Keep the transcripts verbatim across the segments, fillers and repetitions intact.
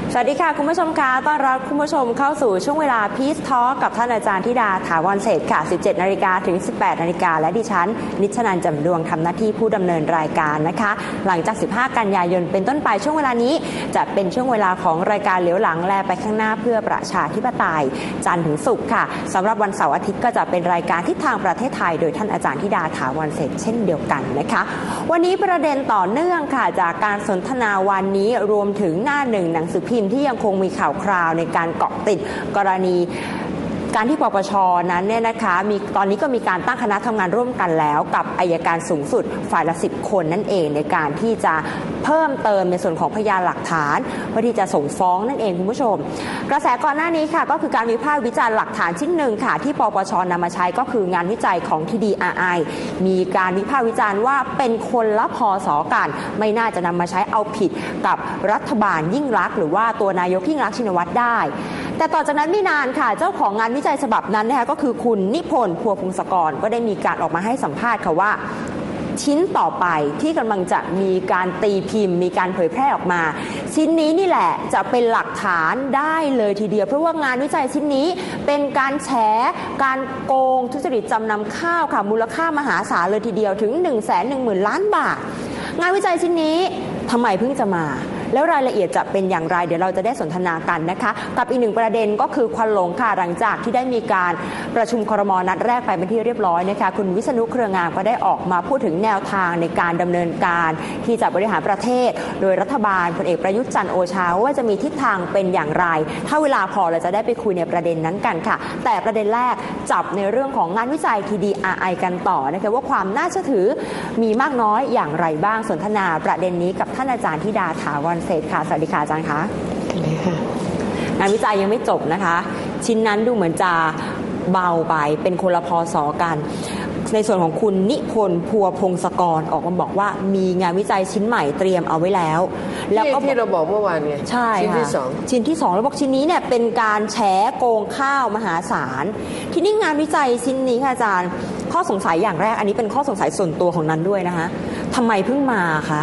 สวัสดีค่ะคุณผู้ชมคะต้อนรับคุณผู้ชมเข้าสู่ช่วงเวลา Peace Talk กับท่านอาจารย์ธิดาถาวรเศรษฐ์ค่ะ สิบเจ็ดนาฬิกาถึง สิบแปดนาฬิกาและดิฉันนิชนันท์ จำดวงทำหน้าที่ผู้ดำเนินรายการนะคะหลังจากสิบห้ากันยายนเป็นต้นไปช่วงเวลานี้จะเป็นช่วงเวลาของรายการเหลียวหลังแลไปข้างหน้าเพื่อประชาธิปไตยจันทร์ถึงศุกร์ค่ะสำหรับวันเสาร์อาทิตย์ก็จะเป็นรายการทิศทางประเทศไทยโดยท่านอาจารย์ธิดาถาวรเศรษฐ์เช่นเดียวกันนะคะวันนี้ประเด็นต่อเนื่องค่ะจากการสนทนาวันนี้รวมถึงหน้าหนึ่งหนังสือพิมพ์ที่ยังคงมีข่าวคราวในการเกาะติดกรณีการที่ปปช.นั้นเนี่ยนะคะมีตอนนี้ก็มีการตั้งคณะทำงานร่วมกันแล้วกับอัยการสูงสุดฝ่ายละสิบคนนั่นเองในการที่จะเพิ่มเติมในส่วนของพยานหลักฐานเพื่อที่จะส่งฟ้องนั่นเองคุณผู้ชมกระแสก่อนหน้านี้ค่ะก็คือการวิพากษ์วิจารณ์หลักฐานชิ้นหนึ่งค่ะที่ปปช.นำมาใช้ก็คืองานวิจัยของ ที ดี อาร์ ไอ มีการวิพากษ์วิจารณ์ว่าเป็นคนละพศกันไม่น่าจะนำมาใช้เอาผิดกับรัฐบาลยิ่งลักษณ์หรือว่าตัวนายกยิ่งลักษณ์ชินวัตรได้แต่ต่อจากนั้นไม่นานค่ะเจ้าของงานวิจัยฉบับนั้นนะคะก็คือคุณนิพนธ์ พัวพงศกรก็ได้มีการออกมาให้สัมภาษณ์ค่ะว่าชิ้นต่อไปที่กำลังจะมีการตีพิมพ์มีการเผยแพร่ออกมาชิ้นนี้นี่แหละจะเป็นหลักฐานได้เลยทีเดียวเพราะว่างานวิจัยชิ้นนี้เป็นการแฉการโกงทุจริตจำนำข้าวค่ะมูลค่ามหาศาลเลยทีเดียวถึง หนึ่งแสนหนึ่งหมื่น ล้านบาทงานวิจัยชิ้นนี้ทำไมเพิ่งจะมาแล้วรายละเอียดจะเป็นอย่างไรเดี๋ยวเราจะได้สนทนากันนะคะกับอีกหนึ่งประเด็นก็คือควันหลงค่ะหลังจากที่ได้มีการประชุมครม.นัดแรกไปเป็นที่เรียบร้อยนะคะคุณวิษณุเครืองามก็ได้ออกมาพูดถึงแนวทางในการดำเนินการที่จะบริหารประเทศโดยรัฐบาลพลเอกประยุทธ์จันทร์โอชาว่าจะมีทิศทางเป็นอย่างไรถ้าเวลาพอเราจะได้ไปคุยในประเด็นนั้นกันค่ะแต่ประเด็นแรกจับในเรื่องของงานวิจัย ที ดี อาร์ ไอ กันต่อนะคะว่าความน่าเชื่อถือมีมากน้อยอย่างไรบ้างสนทนาประเด็นนี้กับท่านอาจารย์ธิดาถาวรเศรษฐ์ค่ะสวัสดีค่ะอาจารย์คะสวัสดีค่ะงานวิจัยยังไม่จบนะคะชิ้นนั้นดูเหมือนจะเบาไปเป็นคนละพศกันในส่วนของคุณนิพนธ์ พัวพงศกรออกมาบอกว่ามีงานวิจัยชิ้นใหม่เตรียมเอาไว้แล้วแล้วก็ที่เราบอกเมื่อวานไงใช่ชิ้นที่สองชิ้นที่สองแล้วบอกชิ้นนี้เนี่ยเป็นการแฉโกงข้าวมหาศาลทีนี้งานวิจัยชิ้นนี้ค่ะอาจารย์ข้อสงสัยอย่างแรกอันนี้เป็นข้อสงสัยส่วนตัวของนั้นด้วยนะคะทำไมเพิ่งมาคะ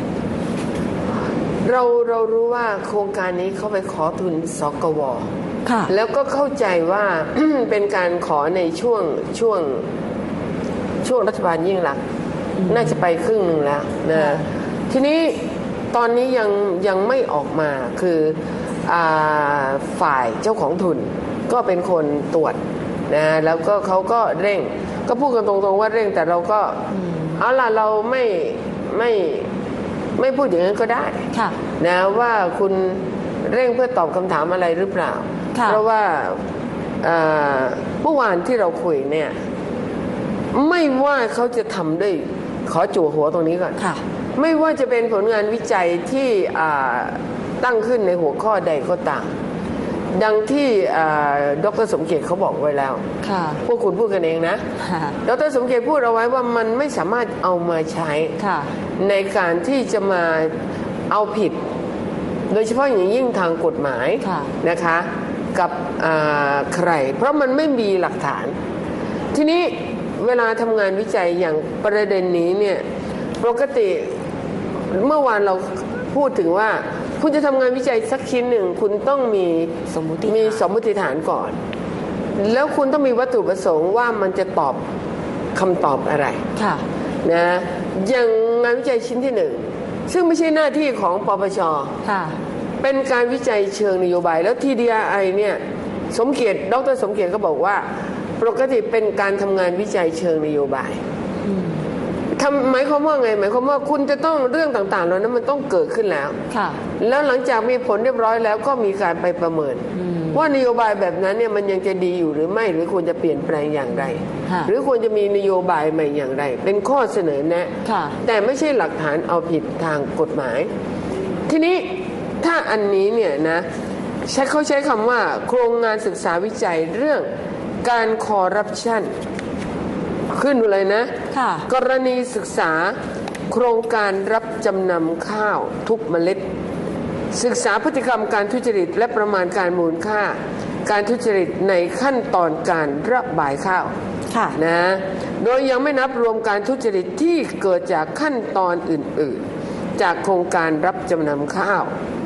เราเรารู้ว่าโครงการนี้เขาไปขอทุนสกว.แล้วก็เข้าใจว่า เป็นการขอในช่วงช่วงช่วงรัฐบาลยิ่งลักษณ์น่าจะไปครึ่งหนึ่งแล้วนะทีนี้ตอนนี้ยังยังไม่ออกมาคืออ่าฝ่ายเจ้าของทุนก็เป็นคนตรวจนะแล้วก็เขาก็เร่งก็พูดกันตรงๆว่าเร่งแต่เราก็เอาล่ะเราไม่ไม่ไม่พูดอย่างนั้นก็ได้นะว่าคุณเร่งเพื่อตอบคำถามอะไรหรือเปล่าเพราะว่าเมื่อวานที่เราคุยเนี่ยไม่ว่าเขาจะทำด้วยขอจั่วหัวตรงนี้ก่อนไม่ว่าจะเป็นผลงานวิจัยที่ตั้งขึ้นในหัวข้อใดก็ตามดังที่ดร.สมเกียรติเขาบอกไว้แล้วพวกคุณพูดกันเองนะดร.สมเกียรติพูดเอาไว้ว่ามันไม่สามารถเอามาใช้ในการที่จะมาเอาผิดโดยเฉพาะอย่างยิ่งทางกฎหมายนะคะกับใครเพราะมันไม่มีหลักฐานทีนี้เวลาทำงานวิจัยอย่างประเด็นนี้เนี่ยปกติเมื่อวานเราพูดถึงว่าคุณจะทำงานวิจัยสักชิ้นหนึ่งคุณต้องมีสมมติมีสมมติฐานก่อนแล้วคุณต้องมีวัตถุประสงค์ว่ามันจะตอบคำตอบอะไรนะอย่างงานวิจัยชิ้นที่หนึ่งซึ่งไม่ใช่หน้าที่ของปปช.เป็นการวิจัยเชิงนโยบายแล้ว ที ดี อาร์ ไอ เนี่ยสมเกียรติดร.สมเกียรติก็บอกว่าปกติเป็นการทำงานวิจัยเชิงนโยบายทำหมายความว่าไงหมายความว่าคุณจะต้องเรื่องต่างๆเหล่านั้นมันต้องเกิดขึ้นแล้วแล้วหลังจากมีผลเรียบร้อยแล้วก็มีการไปประเมินว่านโยบายแบบนั้นเนี่ยมันยังจะดีอยู่หรือไม่หรือควรจะเปลี่ยนแปลงอย่างไรหรือควรจะมีนโยบายใหม่อย่างไรเป็นข้อเสนอแนะแต่ไม่ใช่หลักฐานเอาผิดทางกฎหมายทีนี้ถ้าอันนี้เนี่ยนะใช้เขาใช้คำว่าโครงงานศึกษาวิจัยเรื่องการคอร์รัปชันขึ้นเลยนะกรณีศึกษาโครงการรับจำนำข้าวทุกเมล็ดศึกษาพฤติกรรมการทุจริตและประมาณการมูลค่าการทุจริตในขั้นตอนการระบายข้าวนะโดยยังไม่นับรวมการทุจริตที่เกิดจากขั้นตอนอื่นๆจากโครงการรับจำนำข้าว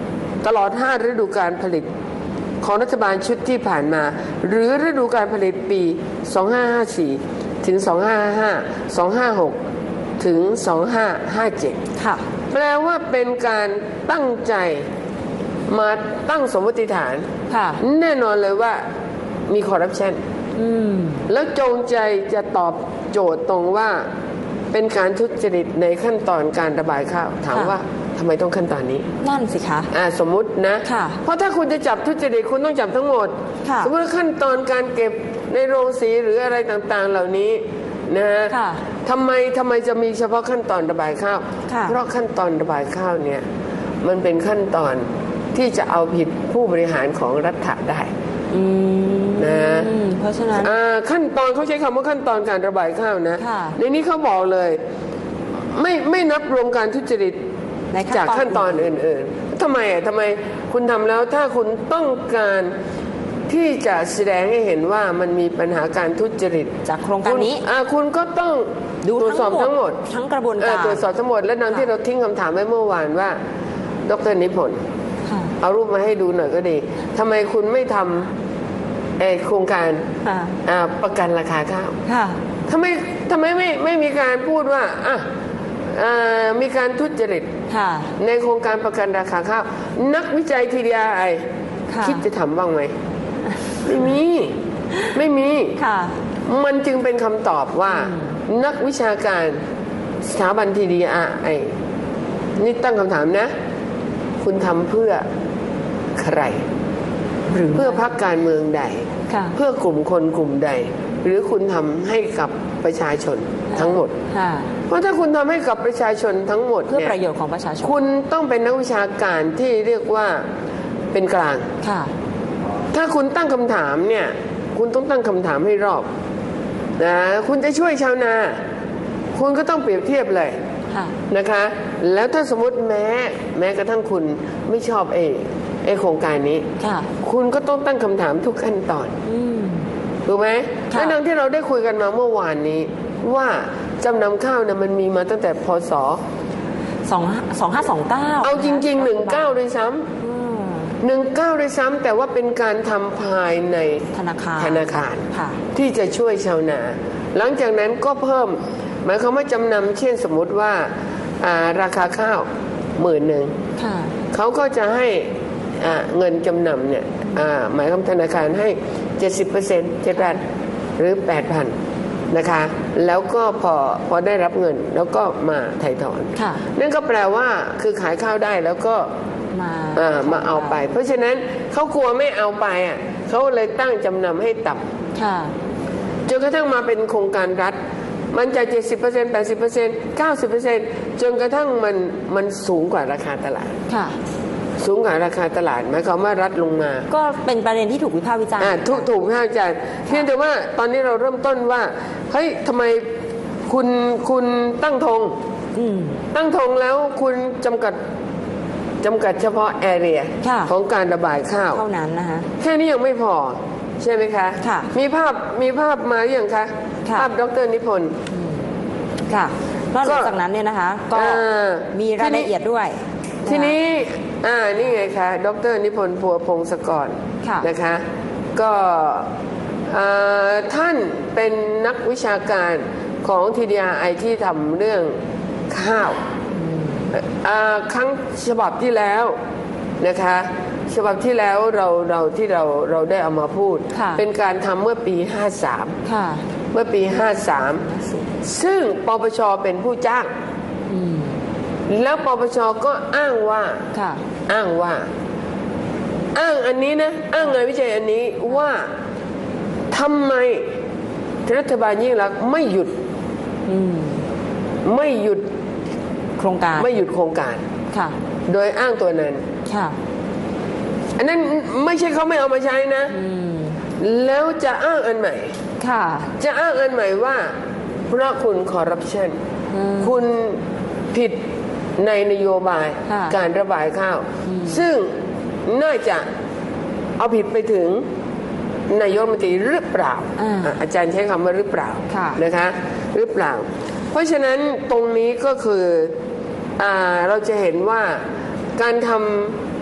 ตลอดห้าฤดูกาลผลิตของรัฐบาลชุดที่ผ่านมาหรือฤดูกาลผลิตปีสองพันห้าร้อยห้าสิบสี่ถึงสองพันห้าร้อยห้าสิบห้า สองพันห้าร้อยห้าสิบหกถึงสองพันห้าร้อยห้าสิบเจ็ดค่ะแปลว่าเป็นการตั้งใจมาตั้งสมมติฐานค่ะแน่นอนเลยว่ามีคอร์รัปชันแล้วจงใจจะตอบโจทย์ตรงว่าเป็นการทุจริตในขั้นตอนการระบายข้าวถามว่าทำไมต้องขั้นตอนนี้นั่นสิคะอ่าสมมุตินะเพราะถ้าคุณจะจับทุจริตคุณต้องจับทั้งหมดสมมติขั้นตอนการเก็บในโรงสีหรืออะไรต่างๆเหล่านี้นะฮะทำไมทำไมจะมีเฉพาะขั้นตอนระบายข้าวเพราะขั้นตอนระบายข้าวเนี่ยมันเป็นขั้นตอนที่จะเอาผิดผู้บริหารของรัฐได้นะเพราะฉะนั้นขั้นตอนเขาใช้คำว่าขั้นตอนการระบายข้าวนะในนี้เขาบอกเลยไม่ไม่นับรวมการทุจริตจากขั้นตอนอื่นๆทำไมอ่ะทำไมคุณทำแล้วถ้าคุณต้องการที่จะแสดงให้เห็นว่ามันมีปัญหาการทุจริตจากโครงการนี้คุณก็ต้องตรวจสอบทั้งหมดทั้งกระบวนการตรวจสอบทั้งหมดและดังที่เราทิ้งคำถามไว้เมื่อวานว่าดร.นิพนธ์เอารูปมาให้ดูหน่อยก็ดีทำไมคุณไม่ทำโครงการประกันราคาข้าวทำไมทำไมไม่ไม่มีการพูดว่าอ่ะมีการทุจริตในโครงการประกันราคาข้าวนักวิจัย ที ดี อาร์ ไอ คิดจะทำบ้างไหมไม่มีไม่มีมันจึงเป็นคำตอบว่านักวิชาการสถาบัน ที ดี อาร์ ไอ นี่ตั้งคำถามนะคุณทำเพื่อใครเพื่อพรรคการเมืองใดเพื่อกลุ่มคนกลุ่มใดหรือคุณทำให้กับประชาชนทั้งหมดเพราะถ้าคุณทำให้กับประชาชนทั้งหมดเพื่อประโยชน์ของประชาชนคุณต้องเป็นนักวิชาการที่เรียกว่าเป็นกลางถ้าคุณตั้งคำถามเนี่ยคุณต้องตั้งคำถามให้รอบนะคุณจะช่วยชาวนาคุณก็ต้องเปรียบเทียบเลยนะคะแล้วถ้าสมมติแม้แม้กระทั่งคุณไม่ชอบเอไอโครงการนี้คุณก็ต้องตั้งคำถามทุกขั้นตอนถูกไหมและดังที่เราได้คุยกันมาเมื่อวานนี้ว่าจำนำข้าวเนี่ยมันมีมาตั้งแต่พศสองสองห้าสองเก้าเอาจริงๆหนึ่งเก้าด้วยซ้ำหนึ่งเก้าด้วยซ้ำแต่ว่าเป็นการทำภายในธนาคารธนาคารที่จะช่วยชาวนาหลังจากนั้นก็เพิ่มหมายความว่าจำนำเช่นสมมติว่าราคาข้าวหมื่นหนึ่งเขาก็จะให้เงินจำนำเนี่ยหมายความธนาคารให้ เจ็ดสิบเปอร์เซ็นต์ เจ็ดพันหรือ แปดพัน นะคะแล้วก็พอพอได้รับเงินแล้วก็มาไถ่ถอนนั่นก็แปลว่าคือขายข้าวได้แล้วก็มามาเอาไปเพราะฉะนั้นเขากลัวไม่เอาไปอ่ะเขาเลยตั้งจำนำให้ต่ำจนกระทั่งมาเป็นโครงการรัฐมันจะ เจ็ดสิบเปอร์เซ็นต์ แปดสิบเปอร์เซ็นต์ เก้าสิบเปอร์เซ็นต์ จนกระทั่งมันมันสูงกว่าราคาตลาดสูงกว่าราคาตลาดหมายความว่ารัฐลงมาก็เป็นประเด็นที่ถูกวิพากษ์วิจารณ์ถูกถูกวิพากษ์วิจารณ์เพียงแต่ว่าตอนนี้เราเริ่มต้นว่าเฮ้ยทำไมคุณคุณตั้งธงตั้งธงแล้วคุณจำกัดจำกัดเฉพาะแอเรียของการระบายข้าวเท่านั้นนะคะแค่นี้ยังไม่พอใช่ไหมคะมีภาพมีภาพมาหรือยังคะภาพดร.นิพนธ์ค่ะนอกจากนั้นเนี่ยนะคะก็มีรายละเอียดด้วยทีนี้อ่านี่ไงคะดร.นิพนธ์พัวพงศกรนะคะก็ท่านเป็นนักวิชาการของ ที ดี อาร์ ไอ ที่ทำเรื่องข้าวครั้งฉบับที่แล้วนะคะฉบับที่แล้วเราเราที่เราเราได้เอามาพูดเป็นการทำเมื่อปีห้าสามเมื่อปีห้าสามซึ่งปปช.เป็นผู้จ้างแล้วปปช.ก็อ้างว่าอ้างว่าอ้างอันนี้นะอ้างงานวิจัยอันนี้ว่าทำไมรัฐบาลยิ่งลักษณ์ไม่หยุดไม่หยุดโครงการไม่หยุดโครงการโดยอ้างตัวนั้นอันนั้นไม่ใช่เขาไม่เอามาใช้นะแล้วจะอ้างอันใหม่จะอ้างอันใหม่ว่าเพราะคุณคอร์รัปชันคุณผิดในนโยบายการระบายข้าวซึ่งน่าจะเอาผิดไปถึงนายกรัฐมนตรีหรือเปล่า อ, อาจารย์ใช้คำว่าหรือเปล่านะคะหรือเปล่าเพราะฉะนั้นตรงนี้ก็คือเราจะเห็นว่าการทำ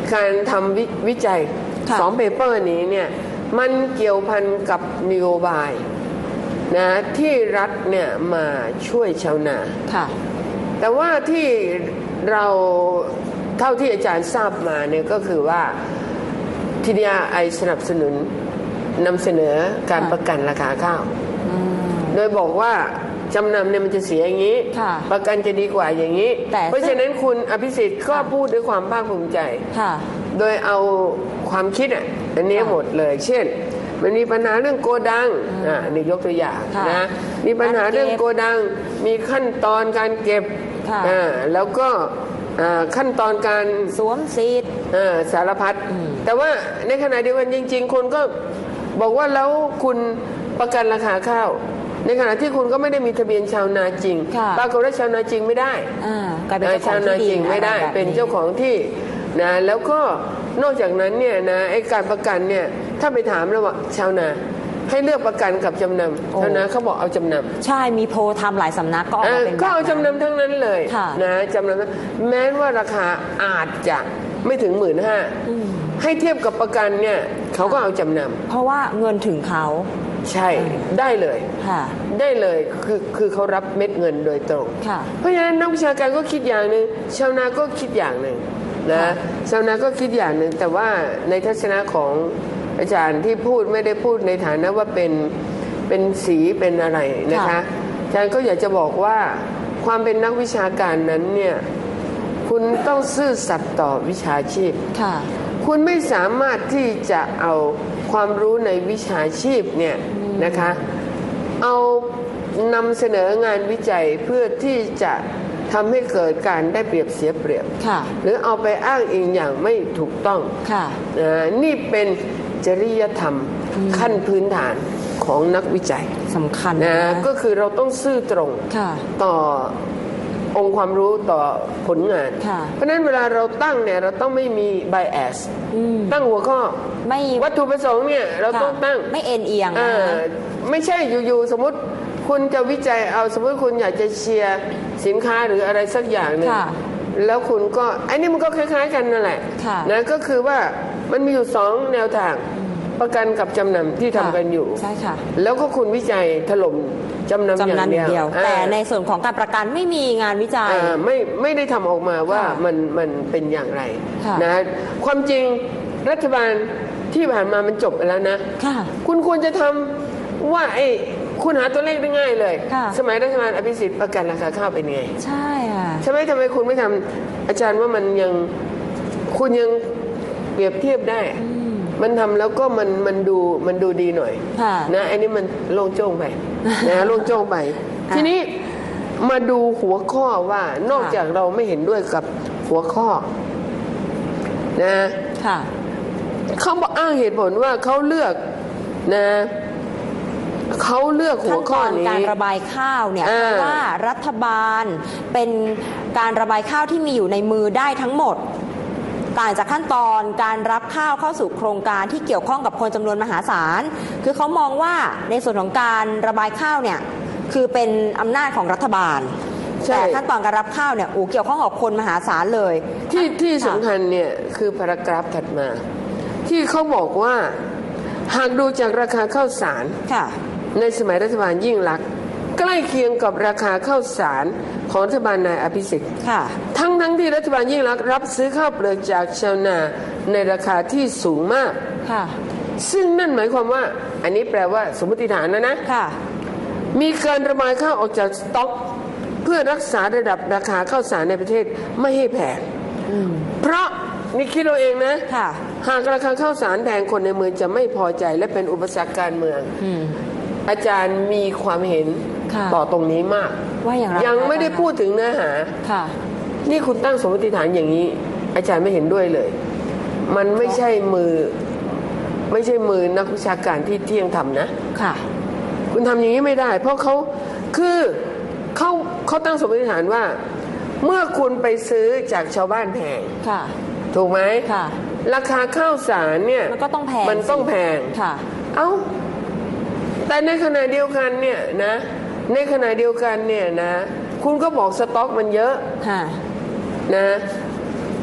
การทำ ว, วิจัยสองเปเปอร์นี้เนี่ยมันเกี่ยวพันกับนโยบายนะที่รัฐเนี่ยมาช่วยชาวนาแต่ว่าที่เราเท่าที่อาจารย์ทราบมาเนี่ยก็คือว่าที ดี อาร์ ไอ สนับสนุนนำเสนอการประกันราคาข้าวโดยบอกว่าจำนำเนี่ยมันจะเสียอย่างนี้ประกันจะดีกว่าอย่างนี้เพราะฉะนั้นคุณอภิสิทธิ์ก็พูดด้วยความภาคภูมิใจโดยเอาความคิดอ่ะอันนี้หมดเลยเช่นมันมีปัญหาเรื่องโกดังอ่านี่ยกตัวอย่างนะมีปัญหาเรื่องโกดังมีขั้นตอนการเก็บอ่าแล้วก็ขั้นตอนการสวมซีดสารพัดแต่ว่าในขณะเดียวกันจริงๆคนก็บอกว่าแล้วคุณประกันราคาข้าวในขณะที่คุณก็ไม่ได้มีทะเบียนชาวนาจริงปรากฏว่าชาวนาจริงไม่ได้ชาวนาจริงไม่ได้เป็นเจ้าของที่นะแล้วก็นอกจากนั้นเนี่ยนะไอ้การประกันเนี่ยถ้าไปถามแล้วว่าชาวนาให้เลือกประกันกับจำนำชาวนาเขาบอกเอาจำนำใช่มีโพลทำหลายสำนักก็ออกมาเป็นก็เอาจำนำทั้งนั้นเลยนะจำนำแม้ว่าราคาอาจจะไม่ถึงหมื่นห้าให้เทียบกับประกันเนี่ยเขาก็เอาจำนำเพราะว่าเงินถึงเขาใช่ได้เลยได้เลยคือคือเขารับเม็ดเงินโดยตรงเพราะฉะนั้นนักวิชาการก็คิดอย่างหนึ่งชาวนาก็คิดอย่างหนึ่งนะชาวนาก็คิดอย่างหนึ่งแต่ว่าในทัศนะของอาจารย์ที่พูดไม่ได้พูดในฐานะว่าเป็นเป็นสีเป็นอะไรนะคะอาจารย์ก็อยากจะบอกว่าความเป็นนักวิชาการนั้นเนี่ยคุณต้องซื่อสัตย์ต่อวิชาชีพคุณไม่สามารถที่จะเอาความรู้ในวิชาชีพเนี่ยนะคะเอานำเสนองานวิจัยเพื่อที่จะทำให้เกิดการได้เปรียบเสียเปรียบหรือเอาไปอ้างอิงอย่างไม่ถูกต้องนี่เป็นจริยธรรมขั้นพื้นฐานของนักวิจัยสำคัญนะก็คือเราต้องซื่อตรงต่อองค์ความรู้ต่อผลงานเพราะฉะนั้นเวลาเราตั้งเนี่ยเราต้องไม่มี bias ตั้งหัวข้อไม่วัตถุประสงค์เนี่ยเราต้องตั้งไม่เอ็นเอียงไม่ใช่อยู่ๆสมมติคุณจะวิจัยเอาสมมติคุณอยากจะเชียร์สินค้าหรืออะไรสักอย่างหนึ่งแล้วคุณก็ไอ้นี่มันก็คล้ายๆกันนั่นแหละนะก็คือว่ามันมีอยู่สองแนวทางประกันกับจำนำที่ทำกันอยู่ใช่ค่ะแล้วก็คุณวิจัยถล่มจำนำอย่างเดียวแต่ในส่วนของการประกันไม่มีงานวิจัยไม่ไม่ได้ทำออกมาว่ามันมันเป็นอย่างไรนะความจริงรัฐบาลที่ผ่านมามันจบไปแล้วนะคุณควรจะทำว่าไอ้คุณหาตัวเลขได้ง่ายเลยสมัยรัฐบาลอภิสิทธิ์ประกันราคาข้าวเป็นไงใช่ค่ะใช่ไหมทำไมคุณไม่ทำอาจารย์ว่ามันยังคุณยังเปรียบเทียบได้มันทำแล้วก็มันมันดูมันดูดีหน่อยนะอันนี้มันโล่งโจ้งไปนะโล่งโจ้งไปทีนี้มาดูหัวข้อว่านอกจากเราไม่เห็นด้วยกับหัวข้อนะเขาบอกอ้างเหตุผลว่าเขาเลือกนะเขาเลือกหัวข้อนี้การระบายข้าวเนี่ยเพราะว่ารัฐบาลเป็นการระบายข้าวที่มีอยู่ในมือได้ทั้งหมดต่างจากขั้นตอนการรับข้าวเข้าสู่โครงการที่เกี่ยวข้องกับคนจำนวนมหาศาลคือเขามองว่าในส่วนของการระบายข้าวเนี่ยคือเป็นอำนาจของรัฐบาลแต่ขั้นตอนการรับข้าวเนี่ยโอ้เกี่ยวข้องกับคนมหาศาลเลยที่ที่สำคัญเนี่ยคือพารากราฟถัดมาที่เขาบอกว่าหากดูจากราคาข้าวสารในสมัยรัฐบาลยิ่งลักษณ์ใกล้เคียงกับราคาข้าวสารของรัฐบาลนายอภิสิทธิ์ทั้งทั้งที่รัฐบาลยิ่งลักษณ์รับซื้อข้าวเปลือกจากชาวนาในราคาที่สูงมากซึ่งนั่นหมายความว่าอันนี้แปลว่าสมมติฐานนะนะมีการระบายข้าวออกจากสต็อกเพื่อรักษาระดับราคาข้าวสารในประเทศไม่ให้แพงเพราะนี่คิดเราเองนะหากราคาข้าวสารแพงคนในเมืองจะไม่พอใจและเป็นอุปสรรคการเมืองอาจารย์มีความเห็นต่อตรงนี้มากว่าอย่างไรยังไม่ได้พูดถึงเนื้อหานี่คุณตั้งสมมติฐานอย่างนี้อาจารย์ไม่เห็นด้วยเลยมันไม่ใช่มือไม่ใช่มือนักวิชาการที่เที่ยงธรรมนะค่ะคุณทำอย่างนี้ไม่ได้เพราะเขาคือเขาเขาตั้งสมมติฐานว่าเมื่อคุณไปซื้อจากชาวบ้านแพงถูกไหมราคาข้าวสารเนี่ยมันก็ต้องแพงมันต้องแพงเอ้าแต่ในขณะเดียวกันเนี่ยนะในขณะเดียวกันเนี่ยนะคุณก็บอกสต็อกมันเยอะนะ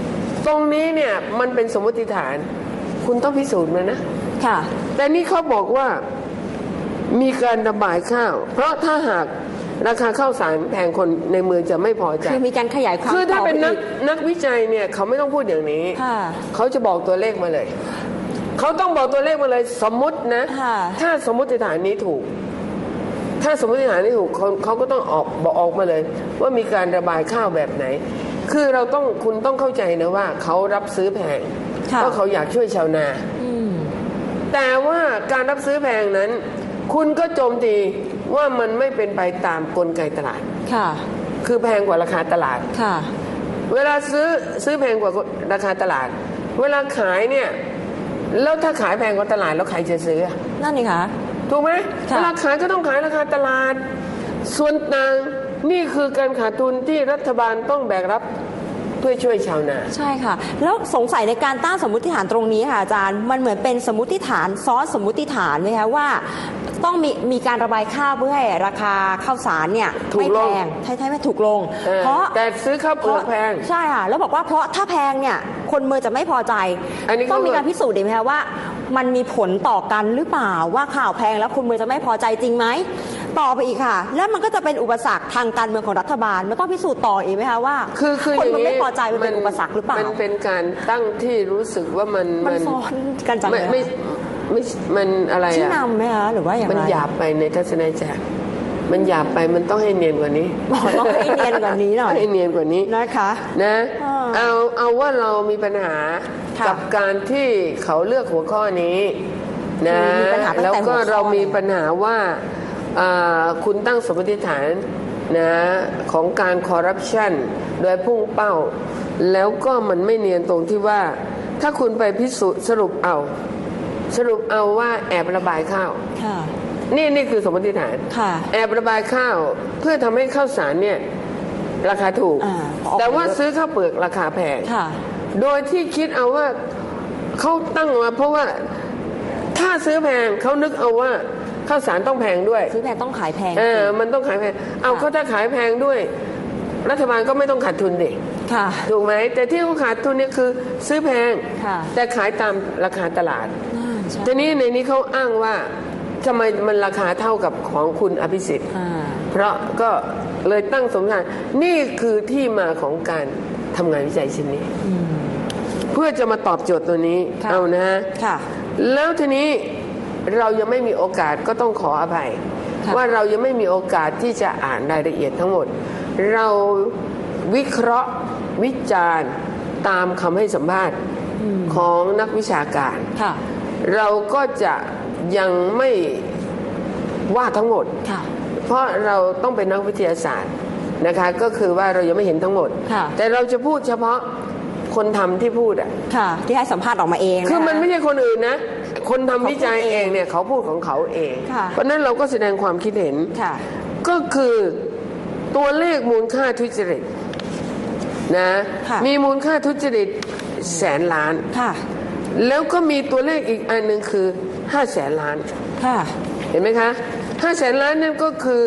ตรงนี้เนี่ยมันเป็นสมมติฐานคุณต้องพิสูจน์มันนะค่ะแต่นี่เขาบอกว่ามีการระบายข้าวเพราะถ้าหากราคาข้าวสารแพงคนในเมืองจะไม่พอใจคือมีการขยายความคือถ้าเป็นนักนักวิจัยเนี่ยเขาไม่ต้องพูดอย่างนี้เขาจะบอกตัวเลขมาเลยเขาต้องบอกตัวเลขมาเลยสมมุตินะถ้าสมมติฐานนี้ถูกถ้าสมมติฐานนี้ถูกเขาเขาก็ต้องออกบอกออกมาเลยว่ามีการระบายข้าวแบบไหนคือเราต้องคุณต้องเข้าใจนะว่าเขารับซื้อแพงเพราะเขาอยากช่วยชาวนาแต่ว่าการรับซื้อแพงนั้นคุณก็โจมตีว่ามันไม่เป็นไปตามกลไกตลาดค่ะคือแพงกว่าราคาตลาดค่ะเวลาซื้อซื้อแพงกว่าราคาตลาดเวลาขายเนี่ยแล้วถ้าขายแพงกว่าตลาดแล้วใครจะซื้อนั่นนี่คะถูกไหมเวลาขายก็ต้องขายราคาตลาดส่วนต่างนี่คือการขาดทุนที่รัฐบาลต้องแบกรับเพื่อช่วยชาวนาใช่ค่ะแล้วสงสัยในการตั้งสมมุติฐานตรงนี้ค่ะอาจารย์มันเหมือนเป็นสมมุติฐานซ้อนสมมุติฐานไหมคะว่าต้องมีมีการระบายข้าวเพื่อให้ราคาข้าวสารเนี่ยไม่แพงใช่ใช่ไม่ถูกลงเพราะแต่ซื้อข้าวเปลือกแพงใช่ค่ะแล้วบอกว่าเพราะถ้าแพงเนี่ยคนเมืองจะไม่พอใจต้องมีการพิสูจน์ไหมคะว่ามันมีผลต่อกันหรือเปล่าว่าข้าวแพงแล้วคนเมืองจะไม่พอใจจริงไหมต่อไปอีกค่ะแล้วมันก็จะเป็นอุปสรรคทางการเมืองของรัฐบาลมันต้องพิสูจน์ต่ออีกไหมคะว่าคนมันไม่พอใจมันเป็นอุปสรรคหรือเปล่ามันเป็นการตั้งที่รู้สึกว่ามันมันซ้อนกันจังเลยไม่ไม่มันอะไรอะชี้นำไหมคะหรือว่าอย่างไรมันหยาบไปในทัศนคติมันหยาบไปมันต้องให้เนียนกว่านี้ต้องให้เนียนกว่านี้หน่อยให้เนียนกว่านี้นะคะนะเอาเอาว่าเรามีปัญหากับการที่เขาเลือกหัวข้อนี้นะแล้วก็เรามีปัญหาว่าคุณตั้งสมมติฐานนะของการคอร์รัปชันโดยพุ่งเป้าแล้วก็มันไม่เนียนตรงที่ว่าถ้าคุณไปพิสูจน์สรุปเอาสรุปเอาว่าแอบระบายข้าวนี่นี่คือสมมติฐานแอบระบายข้าวเพื่อทำให้ข้าวสารเนี่ยราคาถูกแต่ว่าซื้อข้าวเปลือกราคาแพงโดยที่คิดเอาว่าเขาตั้งมาเพราะว่าถ้าซื้อแพงเขานึกเอาว่าข้าวสารต้องแพงด้วยซื้อแพงต้องขายแพงเออมันต้องขายแพงเอาเขาถ้าขายแพงด้วยรัฐบาลก็ไม่ต้องขาดทุนดิถูกไหมแต่ที่เขาขาดทุนเนี่ยคือซื้อแพงแต่ขายตามราคาตลาดทีนี้ในนี้เขาอ้างว่าทำไมมันราคาเท่ากับของคุณอภิสิทธิ์เพราะก็เลยตั้งสมมติฐานนี่คือที่มาของการทำงานวิจัยชิ้นนี้เพื่อจะมาตอบโจทย์ตัวนี้เอานะแล้วทีนี้เรายังไม่มีโอกาสก็ต้องขออภัยว่าเรายังไม่มีโอกาสที่จะอ่านรายละเอียดทั้งหมดเราวิเคราะห์วิจารณ์ตามคำให้สัมภาษณ์ของนักวิชาการเราก็จะยังไม่ว่าทั้งหมดเพราะเราต้องเป็นนักวิทยาศาสตร์นะคะก็คือว่าเรายังไม่เห็นทั้งหมดแต่เราจะพูดเฉพาะคนทำที่พูดอ่ะที่ให้สัมภาษณ์ออกมาเองคือมันไม่ใช่คนอื่นนะคนทำวิจัยเองเนี่ยเขาพูดของเขาเองเพราะนั้นเราก็แสดงความคิดเห็นก็คือตัวเลขมูลค่าทุจริตนะมีมูลค่าทุจริตแสนล้านแล้วก็มีตัวเลขอีกอันหนึ่งคือห้าแสนล้านเห็นไหมคะห้าแสนล้านนั่นก็คือ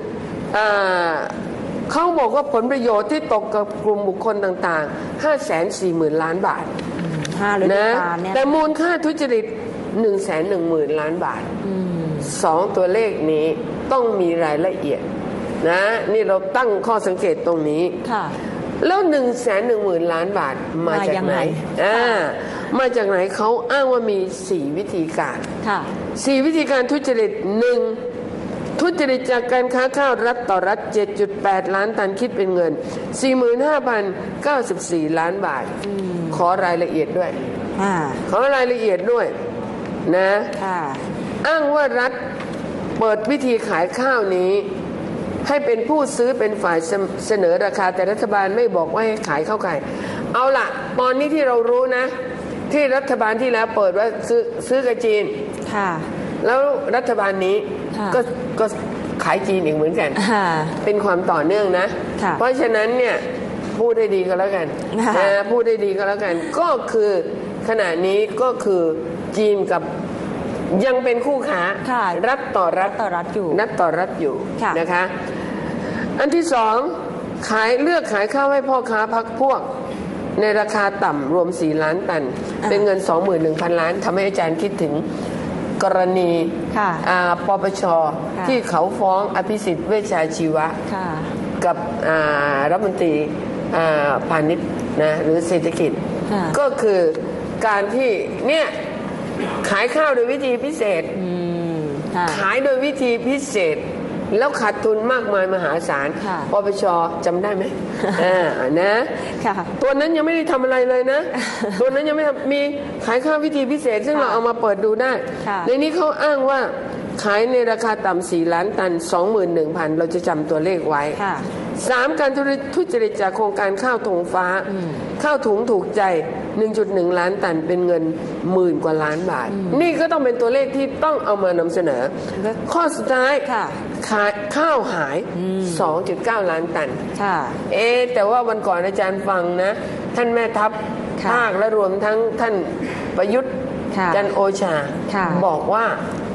เขาบอกว่าผลประโยชน์ที่ตกกับกลุ่มบุคคลต่างๆห้าแสนสี่หมื่นล้านบาทนะแต่มูลค่าทุจริตหนึ่งแสนหนึ่งหมื่นล้านบาทสองตัวเลขนี้ต้องมีรายละเอียดนะนี่เราตั้งข้อสังเกตตรงนี้แล้วหนึ่งแสนหนึ่งหมื่นล้านบาทมาจากไหนอ่ามาจากไหนเขาอ้างว่ามีสี่วิธีการสี่วิธีการทุจริตหนึ่งทุจริตจากการค้าข้าวรัฐต่อรัฐ เจ็ดจุดแปด ล้านตันคิดเป็นเงิน สี่หมื่นห้าพันเก้าสิบสี่ ล้านบาทขอรายละเอียดด้วยขอรายละเอียดด้วยนะอ้างว่ารัฐเปิดวิธีขายข้าวนี้ให้เป็นผู้ซื้อเป็นฝ่ายเสนอราคาแต่รัฐบาลไม่บอกว่าให้ขายข้าวไก่เอาล่ะตอนนี้ที่เรารู้นะที่รัฐบาลที่แล้วเปิดว่าซื้อซื้อกับจีนแล้วรัฐบาลนี้ก็ก็ขายจีนอีกเหมือนกันเป็นความต่อเนื่องนะเพราะฉะนั้นเนี่ยพูดได้ดีก็แล้วกันนะพูดได้ดีก็แล้วกันก็คือขณะนี้ก็คือจีนกับยังเป็นคู่ค้ารัฐต่อรัฐต่อรัฐอยู่รัฐต่อรัฐอยู่นะคะอันที่สองขายเลือกขายข้าวให้พ่อค้าพรรคพวกในราคาต่ำรวมสี่ล้านตันเป็นเงิน สองหมื่นหนึ่งพัน ล้านทำให้อาจารย์คิดถึงกรณีปปช.ที่เขาฟ้องอภิสิทธิ์เวชชาชีวะกับรัฐมนตรีพาณิชย์นะหรือเศรษฐกิจก็คือการที่เนี่ยขายข้าวโดยวิธีพิเศษขายโดยวิธีพิเศษแล้วขาดทุนมากมายมหาศาลปปช.จำได้ไหมอ่านะตัวนั้นยังไม่ได้ทำอะไรเลยนะ ตัวนั้นยังไม่มีขายข้าววิธีพิเศษซึ่งเราเอามาเปิดดูได้ในนี้เขาอ้างว่าขายในราคาต่ำสี่ล้านตัน สองหมื่นหนึ่งพัน เราจะจำตัวเลขไว้สามการทุจริตจากโครงการข้าวธงฟ้าข้าวถุงถูกใจ หนึ่งจุดหนึ่ง ล้านตันเป็นเงินหมื่นกว่าล้านบาทนี่ก็ต้องเป็นตัวเลขที่ต้องเอามานำเสนอข้อสุดท้ายขายข้าวหาย สองจุดเก้า ล้านตันเอ๊แต่ว่าวันก่อนอาจารย์ฟังนะท่านแม่ทัพภาคและรวมทั้งท่านประยุทธ์จันทร์โอชาบอกว่า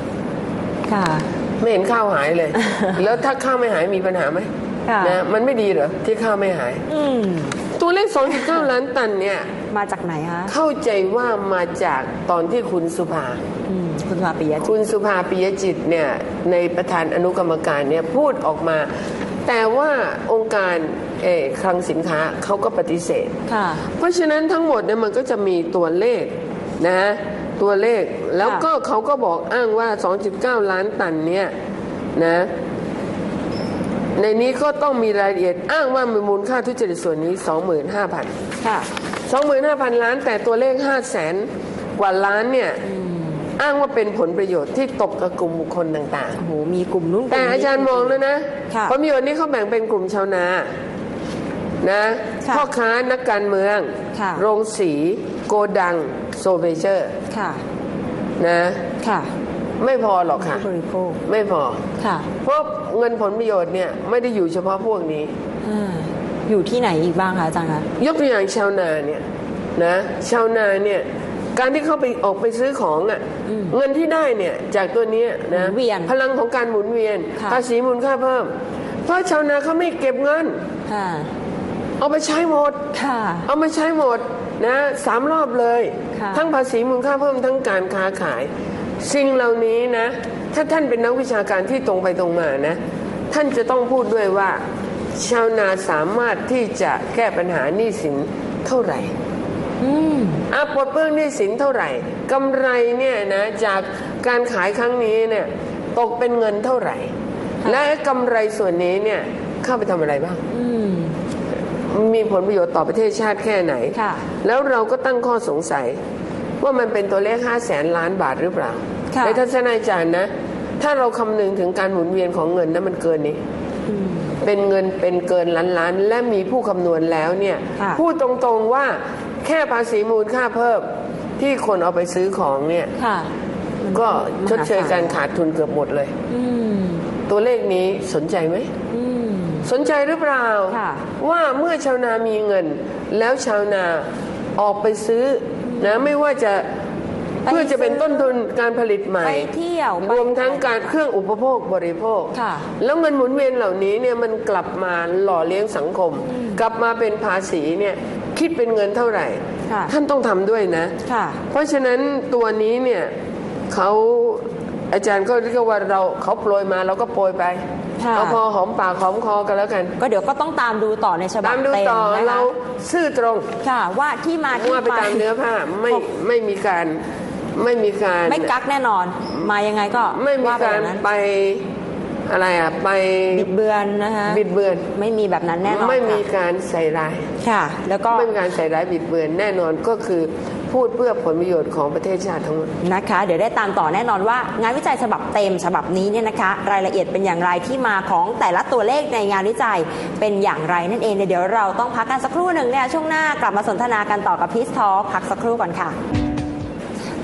ไม่เห็นข้าวหายเลย แล้วถ้าข้าวไม่หายมีปัญหาไหมนะมันไม่ดีเหรอที่ข้าวไม่หายตัวเลข สองจุดเก้า ล้านตันเนี่ยมาจากไหนคะเข้าใจว่ามาจากตอนที่คุณสุภาคุณสุภาปิยจิตคุณสุภาปิยจิตเนี่ยในประธานอนุกรรมการเนี่ยพูดออกมาแต่ว่าองค์การคลังสินค้าเขาก็ปฏิเสธเพราะฉะนั้นทั้งหมดเนี่ยมันก็จะมีตัวเลขนะตัวเลขแล้วก็เขาก็บอกอ้างว่า สองจุดเก้า ล้านตันเนี่ยนะในนี้ก็ต้องมีรายละเอียดอ้างว่ามีมูลค่าทุจริตส่วนนี้ สองหมื่นห้าพัน ค่ะ สองหมื่นห้าพัน ล้านแต่ตัวเลข ห้าแสน กว่าล้านเนี่ยอ้างว่าเป็นผลประโยชน์ที่ตกกับกลุ่มบุคคลต่างๆโอ้โหมีกลุ่มนู้นแต่อาจารย์มองแล้วนะผลประโยชน์นี้เขาแบ่งเป็นกลุ่มชาวนานะพ่อค้านักการเมืองโรงสีโกดังโซเวเชอร์นะไม่พอหรอกค่ะไม่พอเพราะเงินผลประโยชน์เนี่ยไม่ได้อยู่เฉพาะพวกนี้อยู่ที่ไหนอีกบ้างคะอาจารย์คะยกตัวอย่างชาวนาเนี่ยนะชาวนาเนี่ยการที่เขาไปออกไปซื้อของอ่ะเงินที่ได้เนี่ยจากตัวนี้นะพลังของการหมุนเวียนภาษีมูลค่าเพิ่มเพราะชาวนาเขาไม่เก็บเงินเอาไปใช้หมดเอามาใช้หมดนะสามรอบเลยทั้งภาษีมูลค่าเพิ่มทั้งการค้าขายสิ่งเหล่านี้นะถ้าท่านเป็นนักวิชาการที่ตรงไปตรงมานะท่านจะต้องพูดด้วยว่าชาวนาสามารถที่จะแก้ปัญหาหนี้สินเท่าไหร่อ่ะปลดเปลื้องหนี้สินเท่าไหร่กำไรเนี่ยนะจากการขายครั้งนี้เนี่ยตกเป็นเงินเท่าไหร่และกำไรส่วนนี้เนี่ยเข้าไปทำอะไรบ้างมีผลประโยชน์ต่อประเทศชาติแค่ไหนแล้วเราก็ตั้งข้อสงสัยว่ามันเป็นตัวเลขห้าแสนล้านบาทหรือเปล่าในทัศนอาจารย์นะถ้าเราคำนึงถึงการหมุนเวียนของเงินนะมันเกินนี้เป็นเงินเป็นเกินล้านล้านและมีผู้คำนวณแล้วเนี่ยพูดตรงๆว่าแค่ภาษีมูลค่าเพิ่มที่คนเอาไปซื้อของเนี่ยก็ชดเชยการขาดทุนเกือบหมดเลยตัวเลขนี้สนใจไหมสนใจหรือเปล่าว่าเมื่อชาวนามีเงินแล้วชาวนาออกไปซื้อนะไม่ว่าจะเพื่อจะเป็นต้นทุนการผลิตใหม่รวมทั้งการเครื่องอุปโภคบริโภคแล้วเงินหมุนเวียนเหล่านี้เนี่ยมันกลับมาหล่อเลี้ยงสังคมกลับมาเป็นภาษีเนี่ยคิดเป็นเงินเท่าไหร่ท่านต้องทำด้วยนะเพราะฉะนั้นตัวนี้เนี่ยเขาอาจารย์ก็เรียกว่าเราเขาโปรยมาเราก็โปรยไปเอาพอหอมปากหอมคอกันแล้วกันก็เดี๋ยวก็ต้องตามดูต่อในฉบับเต็มนะคะเราซื่อตรงค่ะว่าที่มาที่ไปตามเนื้อผ้าไม่ไม่มีการไม่มีการไม่กักแน่นอนมายังไงก็ไม่มีการไปอะไรอ่ะไปบิดเบือนนะคะบิดเบือนไม่มีแบบนั้นแน่นอนไม่มีการใส่ร้ายค่ะแล้วก็ไม่มีการใส่ร้ายบิดเบือนแน่นอนก็คือพูดเพื่อผลประโยชน์ของประเทศชาติทั้งหมดนะคะเดี๋ยวได้ตามต่อแน่นอนว่างานวิจัยฉบับเต็มฉบับนี้เนี่ยนะคะรายละเอียดเป็นอย่างไรที่มาของแต่ละตัวเลขในงานวิจัยเป็นอย่างไรนั่นเองเดี๋ยวเราต้องพักกันสักครู่หนึ่งเนี่ยช่วงหน้ากลับมาสนทนากันต่อกับพีซทอล์คพักสักครู่ก่อนค่ะ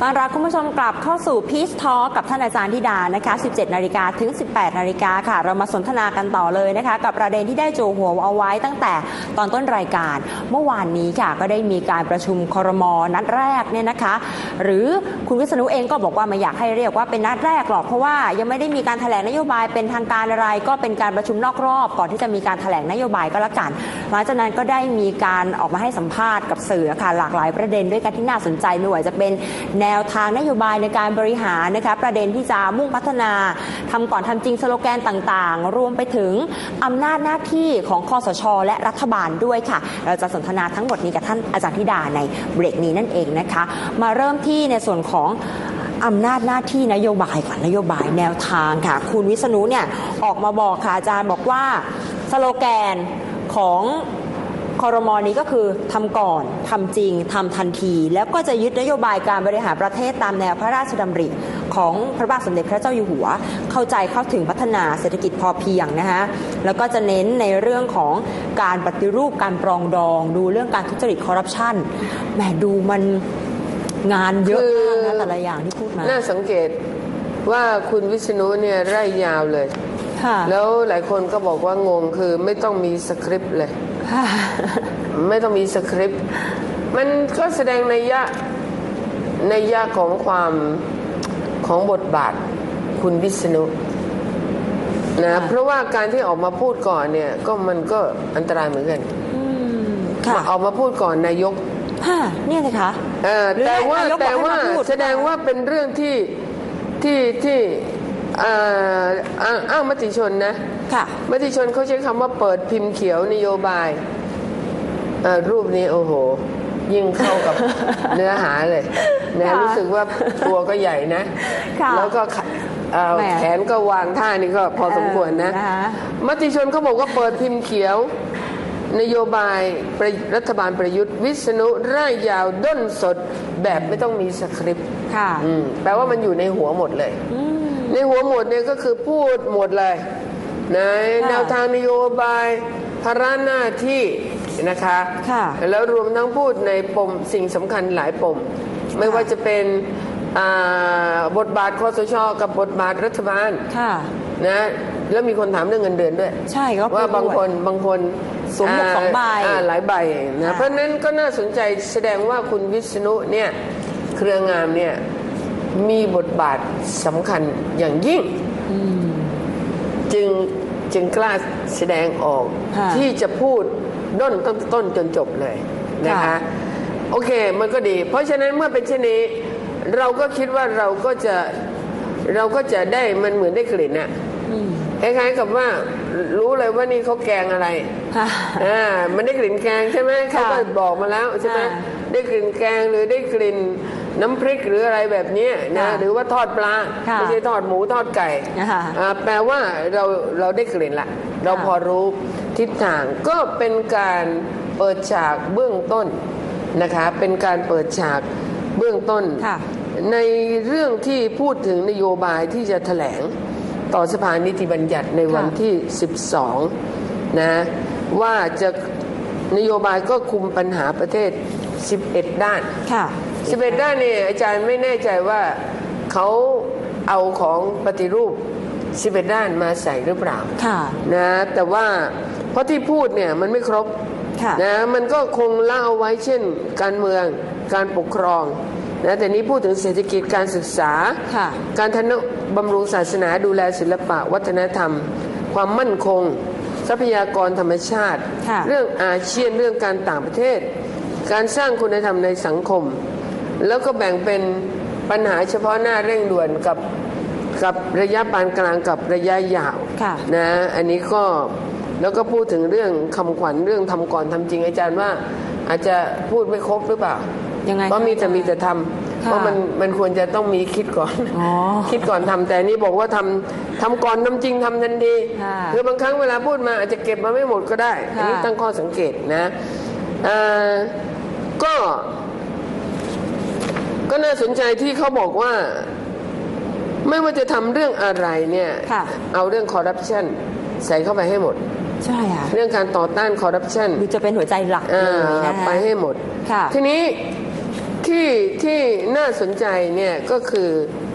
ต้อนรับคุณผู้ชมกลับเข้าสู่ Peace Talk กับท่านอาจารย์ธิดานะคะสิบเจ็ดนาฬิกาถึงสิบแปดนาฬิกาค่ะเรามาสนทนากันต่อเลยนะคะกับประเด็นที่ได้โจหัวเอาไว้ตั้งแต่ตอนต้นรายการเมื่อวานนี้ค่ะก็ได้มีการประชุมครม.นัดแรกเนี่ยนะคะหรือคุณวิษณุเองก็บอกว่าไม่อยากให้เรียกว่าเป็นนัดแรกหรอกเพราะว่ายังไม่ได้มีการแถลงนโยบายเป็นทางการอะไรก็เป็นการประชุมนอกรอบก่อนที่จะมีการแถลงนโยบายก็แล้วกันหลังจากนั้นก็ได้มีการออกมาให้สัมภาษณ์กับสื่อค่ะหลากหลายประเด็นด้วยกันที่น่าสนใจไม่ว่าจะเป็นแนวทางนโยบายในการบริหารนะคะประเด็นที่จะมุ่งพัฒนาทำก่อนทำจริงสโลแกนต่างๆรวมไปถึงอำนาจหน้าที่ของคสช.และรัฐบาลด้วยค่ะเราจะสนทนาทั้งหมดนี้กับท่านอาจารย์ธิดาในเบรกนี้นั่นเองนะคะมาเริ่มที่ในส่วนของอำนาจหน้าที่นโยบายก่อนนโยบายแนวทางค่ะคุณวิษณุเนี่ยออกมาบอกค่ะอาจารย์บอกว่าสโลแกนของครม.นี้ก็คือทำก่อนทำจริงทำทันทีแล้วก็จะยึดนโยบายการบริหารประเทศตามแนวพระราชดำริของพระบาทสมเด็จพระเจ้าอยู่หัวเข้าใจเข้าถึงพัฒนาเศรษฐกิจพอเพียงนะคะแล้วก็จะเน้นในเรื่องของการปฏิรูปการปรองดองดูเรื่องการทุจริตคอร์รัปชันแหมดูมันงานเยอะมากนะแต่ละอย่างที่พูดมาน่าสังเกตว่าคุณวิษณุเนี่ยไร่ยาวเลยแล้วหลายคนก็บอกว่างงคือไม่ต้องมีสคริปต์เลยไม่ต้องมีสคริปต์มันก็แสดงนัยยะนัยยะของความของบทบาทคุณวิษณุนะเพราะว่าการที่ออกมาพูดก่อนเนี่ยก็มันก็อันตรายเหมือนกันมาออกมาพูดก่อนนายกเนี่ยสิคะแต่ว่าแต่ว่าแสดงว่าเป็นเรื่องที่ที่ที่อ้างมติชนนะมติชนเขาใช้คำว่าเปิดพิมพ์เขียวนโยบายรูปนี้โอ้โหยิ่งเข้ากับเนื้อหาเลยนะรู้สึกว่าตัวก็ใหญ่นะแล้วก็แขนก็วางท่านี่ก็พอสมควรนะมติชนเขาบอกว่าเปิดพิมพ์เขียวนโยบายรัฐบาลประยุทธ์วิษณุร่ายยาวด้นสดแบบไม่ต้องมีสคริปต์แปลว่ามันอยู่ในหัวหมดเลยในหัวหมดเนี่ยก็คือพูดหมดเลยในแนวทางนโยบายภาระหน้าที่นะคะแล้วรวมทั้งพูดในปมสิ่งสำคัญหลายปมไม่ว่าจะเป็นบทบาทคสช.กับบทบาทรัฐบาลนะแล้วมีคนถามเรื่องเงินเดือนด้วยใช่ก็ว่าบางคนบางคนสวมหมวกสองใบหลายใบนะเพราะนั้นก็น่าสนใจแสดงว่าคุณวิษณุเนี่ยเครืองามเนี่ยมีบทบาทสำคัญอย่างยิ่งจึงจึงกล้าแสดงออกที่จะพูดด้นต้นต้นจนจบเลยนะคะโอเคมันก็ดีเพราะฉะนั้นเมื่อเป็นเช่นนี้เราก็คิดว่าเราก็จะเราก็จะได้มันเหมือนได้กลิ่นน่ะคล้ายๆกับว่ารู้เลยว่านี่เขาแกงอะไรอ่ามันได้กลิ่นแกงใช่ไหมเขาก็บอกมาแล้วใช่ไหมได้กลิ่นแกงหรือได้กลิ่นน้ำพริกหรืออะไรแบบนี้นะหรือว่าทอดปลาไม่ใช่ทอดหมูทอดไก่แปลว่าเราเราได้กลิ่นละเราพอรู้ทิศทางก็เป็นการเปิดฉากเบื้องต้นนะคะเป็นการเปิดฉากเบื้องต้นในเรื่องที่พูดถึงนโยบายที่จะแถลงต่อสภานิติบัญญัติในวันที่สิบสองนะว่าจะนโยบายก็คุมปัญหาประเทศสิบเอ็ดด้านสิบเอ็ดด้านนี่อาจารย์ไม่แน่ใจว่าเขาเอาของปฏิรูปสิบเอ็ดด้านมาใส่หรือเปล่านะแต่ว่าเพราะที่พูดเนี่ยมันไม่ครบนะมันก็คงละเอาไว้เช่นการเมืองการปกครองนะแต่นี้พูดถึงเศรษฐกิจการศึกษาการทนุบำรุงศาสนาดูแลศิลปะวัฒนธรรมความมั่นคงทรัพยากรธรรมชาติเรื่องอาเซียนเรื่องการต่างประเทศการสร้างคุณธรรมในสังคมแล้วก็แบ่งเป็นปัญหาเฉพาะหน้าเร่งด่วนกับกับระยะปานกลางกับระยะยาวนะอันนี้ก็แล้วก็พูดถึงเรื่องคำขวัญเรื่องทำก่อนทำจริงอาจารย์ว่าอาจจะพูดไม่ครบหรือเปล่าเพราะมีแต่มีแต่ทำเพราะมันมันควรจะต้องมีคิดก่อนคิดก่อนทำแต่นี่บอกว่าทำทำก่อนทำจริงทำทันทีคือบางครั้งเวลาพูดมาอาจจะเก็บมาไม่หมดก็ได้อันนี้ตั้งข้อสังเกตนะก็ก็น่าสนใจที่เขาบอกว่าไม่ว่าจะทำเรื่องอะไรเนี่ยเอาเรื่องคอร์รัปชันใส่เข้าไปให้หมดใช่ค่ะเรื่องการต่อต้านคอร์รัปชันจะเป็นหัวใจหลักเลยนะคะไปให้หมดทีนี้ที่ที่น่าสนใจเนี่ยก็คือ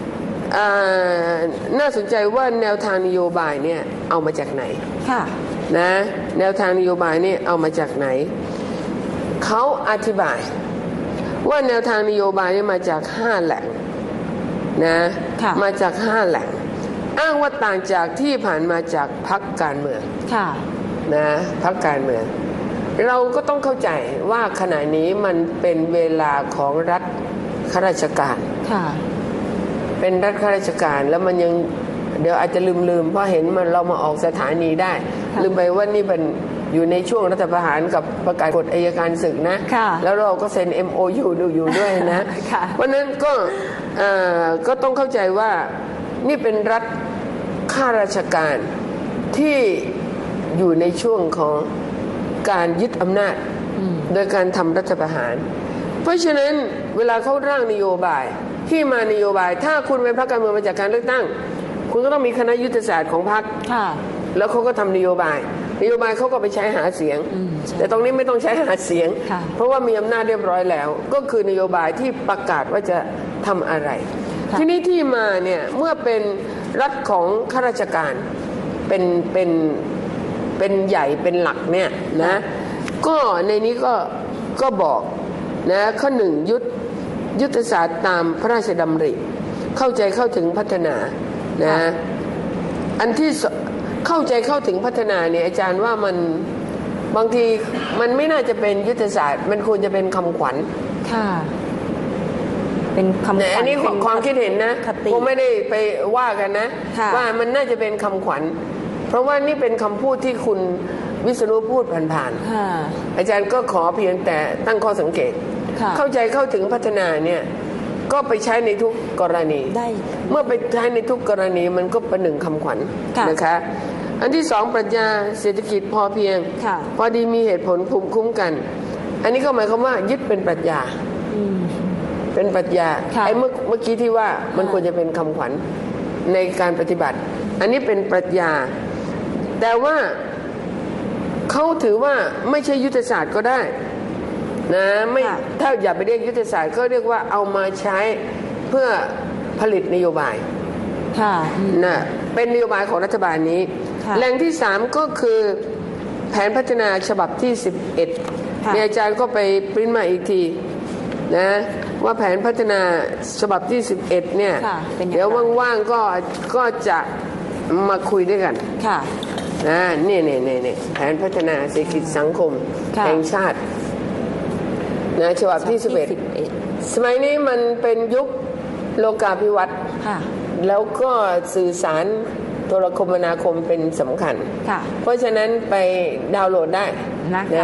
น่าสนใจว่าแนวทางนโยบายเนี่ยเอามาจากไหนค่ะนะแนวทางนโยบายนี่เอามาจากไหนเขาอธิบายว่าแนวทางนโยบายนี่มาจากห้าแหล่งนะมาจากห้าแหล่งอ้างว่าต่างจากที่ผ่านมาจากพรรคการเมืองค่ะนะพรรคการเมืองเราก็ต้องเข้าใจว่าขณะนี้มันเป็นเวลาของรัฐข้าราชการค่ะเป็นรัฐข้าราชการแล้วมันยังเดี๋ยวอาจจะลืมๆเพราะเห็นมันเรามาออกสถานีได้ลืมไปว่านี่เป็นอยู่ในช่วงรัฐประหารกับประกาศกฎอัยการศึกนะแล้วเราก็เซ็น เอ็ม โอ ยู ดูอยู่ด้วยนะเพราะนั้นก็ก็ต้องเข้าใจว่านี่เป็นรัฐข้าราชการที่อยู่ในช่วงของการยึดอำนาจโดยการทำรัฐประหารเพราะฉะนั้นเวลาเขาร่างนโยบายที่มานโยบายถ้าคุณเป็นพรรคการเมืองมาจากการเลือกตั้งคุณก็ต้องมีคณะยุทธศาสตร์ของพรรคแล้วเขาก็ทำนโยบายนโยบายเขาก็ไปใช้หาเสียงแต่ตรงนี้ไม่ต้องใช้หาเสียงเพราะว่ามีอำนาจเรียบร้อยแล้วก็คือนโยบายที่ประกาศว่าจะทำอะไรทีนี้ที่มาเนี่ยเมื่อเป็นรัฐของข้าราชการเป็นเป็นเป็นใหญ่เป็นหลักเนี่ยนะก็ในนี้ก็ก็บอกนะข้อหนึ่งยุทธยุทธศาสตร์ตามพระราชดำริเข้าใจเข้าถึงพัฒนานะอันที่เข้าใจเข้าถึงพัฒนาเนี่ยอาจารย์ว่ามันบางทีมันไม่น่าจะเป็นยุทธศาสตร์มันควรจะเป็นคำขวัญค่ะเป็นคำขวัญอันนี้ความคิดเห็นนะผมไม่ได้ไปว่ากันนะว่ามันน่าจะเป็นคำขวัญเพราะว่านี่เป็นคำพูดที่คุณวิษณุพูดผ่านๆอาจารย์ก็ขอเพียงแต่ตั้งข้อสังเกตเข้าใจเข้าถึงพัฒนาเนี่ยก็ไปใช้ในทุกกรณีเมื่อไปใช้ในทุกกรณีมันก็เป็นหนึ่งคำขวัญนะคะอันที่สองปรัชญาเศรษฐกิจพอเพียงพอดีมีเหตุผลภูมิคุ้มกันอันนี้ก็หมายความว่ายึดเป็นปรัชญาเป็นปรัชญาไอ้เมื่อเมื่อกี้ที่ว่ามันควรจะเป็นคำขวัญในการปฏิบัติอันนี้เป็นปรัชญาแต่ว่าเขาถือว่าไม่ใช่ยุทธศาสตร์ก็ได้นะไม่ถ้าอย่าไปเรียกยุทธศาสตร์ก็เรียกว่าเอามาใช้เพื่อผลิตนโยบายค่ะนะเป็นนโยบายของรัฐบาลนี้แหล่งที่สามก็คือแผนพัฒนาฉบับที่สิบเอ็ดมีอาจารย์ก็ไปปริ้นมาอีกทีนะว่าแผนพัฒนาฉบับที่สิบเอ็ดเนี่ยเดี๋ยวว่างๆก็ก็จะมาคุยด้วยกันค่ะนะนี่นี่นี่แผนพัฒนาเศรษฐกิจสังคมแห่งชาตินะฉบับที่สิบเอ็ดสมัยนี้มันเป็นยุคโลกาภิวัตน์แล้วก็สื่อสารโทรคมนาคมเป็นสำคัญเพราะฉะนั้นไปดาวน์โหลดได้นะ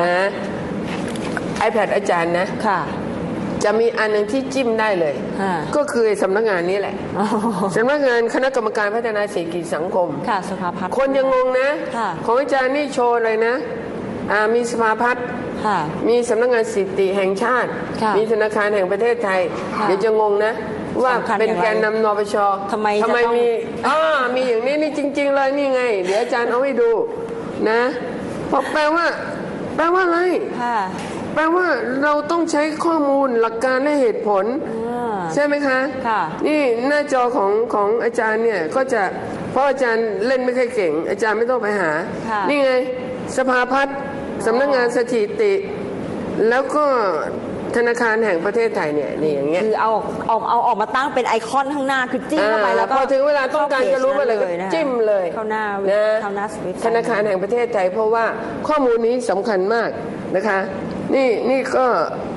iPad อาจารย์นะจะมีอันนึงที่จิ้มได้เลยก็คือสำนักงานนี้แหละสำนักงานคณะกรรมการพัฒนาเศรษฐกิจสังคมคนยังงงนะของอาจารย์นี่โชว์เลยนะมีสภาพัฒน์มีสำนักงานสถิติแห่งชาติมีธนาคารแห่งประเทศไทยเดี๋ยวจะงงนะว่าเป็นแกนนำนปชทำไมทำไมมีอ่ามีอย่างนี้นี่จริงๆเลยนี่ไงเดี๋ยวอาจารย์เอาให้ดูนะเพราะแปลว่าแปลว่าอะไรแปลว่าเราต้องใช้ข้อมูลหลักการและเหตุผลใช่ไหมคะนี่หน้าจอของของอาจารย์เนี่ยก็จะเพราะอาจารย์เล่นไม่ค่อยเก่งอาจารย์ไม่ต้องไปหานี่ไงสภาพัฒน์สำนักงานสถิติแล้วก็ธนาคารแห่งประเทศไทยเนี่ยนี่อย่างเงี้ยคือเอาเอาเอาออกมาตั้งเป็นไอคอนข้างหน้าคือจิ้มเข้าไปแล้วก็พอถึงเวลาต้องการจะรู้อะไรก็จิ้มเลยเข้าหน้าเข้าหน้าธนาคารแห่งประเทศไทยเพราะว่าข้อมูลนี้สำคัญมากนะคะนี่นี่ก็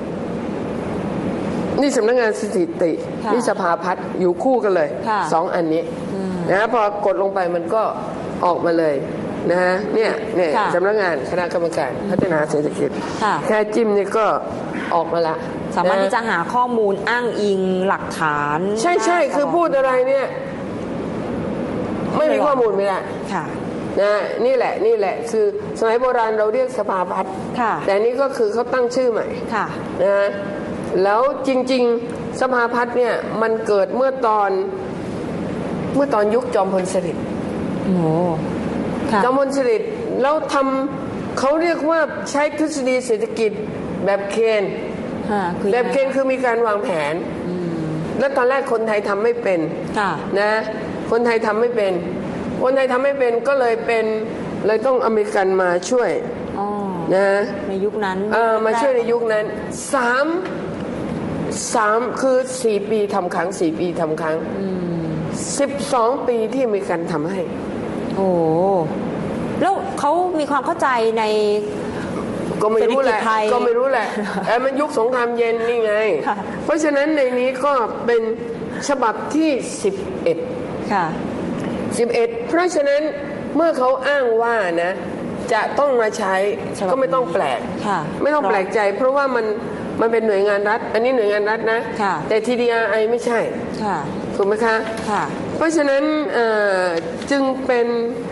นี่สำนักงานสถิตินี่สภาพัฒน์อยู่คู่กันเลยสองอันนี้นะพอกดลงไปมันก็ออกมาเลยนะฮะเนี่ยเนี่ยสำนักงานคณะกรรมการพัฒนาเศรษฐกิจแค่จิ้มนี่ก็ออกมาละสามารถที่จะหาข้อมูลอ้างอิงหลักฐานใช่ใช่คือพูดอะไรเนี่ยไม่มีข้อมูลไม่ได้นะนี่แหละนี่แหละคือสมัยโบราณเราเรียกสภาพัฒน์แต่นี่ก็คือเขาตั้งชื่อใหม่นะแล้วจริงๆสภาพัฒน์เนี่ยมันเกิดเมื่อตอนเมื่อตอนยุคจอมพลสฤษดิ์โอ้จอมพลสฤษดิ์แล้วทำเขาเรียกว่าใช้ทฤษฎีเศรษฐกิจแบบเคนแบบเก่งคือมีการวางแผนแล้วตอนแรกคนไทยทำไม่เป็นนะคนไทยทำไม่เป็นคนไทยทำไม่เป็นก็เลยเป็นเลยต้องอเมริกันมาช่วยนะในยุคนั้นมาช่วยในยุคนั้นสามสามคือสี่ปีทำครั้งสี่ปีทำครั้งสิบสองปีที่อเมริกันทำให้โอ้แล้วเขามีความเข้าใจในก็ไม่รู้แหละก็ไม่รู้แหละแต่มันยุคสงครามเย็นนี่ไงเพราะฉะนั้นในนี้ก็เป็นฉบับที่สิบเอ็ดค่ะสิบเอ็ดเพราะฉะนั้นเมื่อเขาอ้างว่านะจะต้องมาใช้ก็ไม่ต้องแปลกไม่ต้องแปลกใจเพราะว่ามันมันเป็นหน่วยงานรัฐอันนี้หน่วยงานรัฐนะแต่ ที ดี อาร์ ไอ ไม่ใช่ถูกไหมคะเพราะฉะนั้นจึงเป็น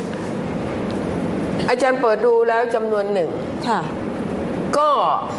อาจารย์เปิดดูแล้วจำนวนหนึ่งก็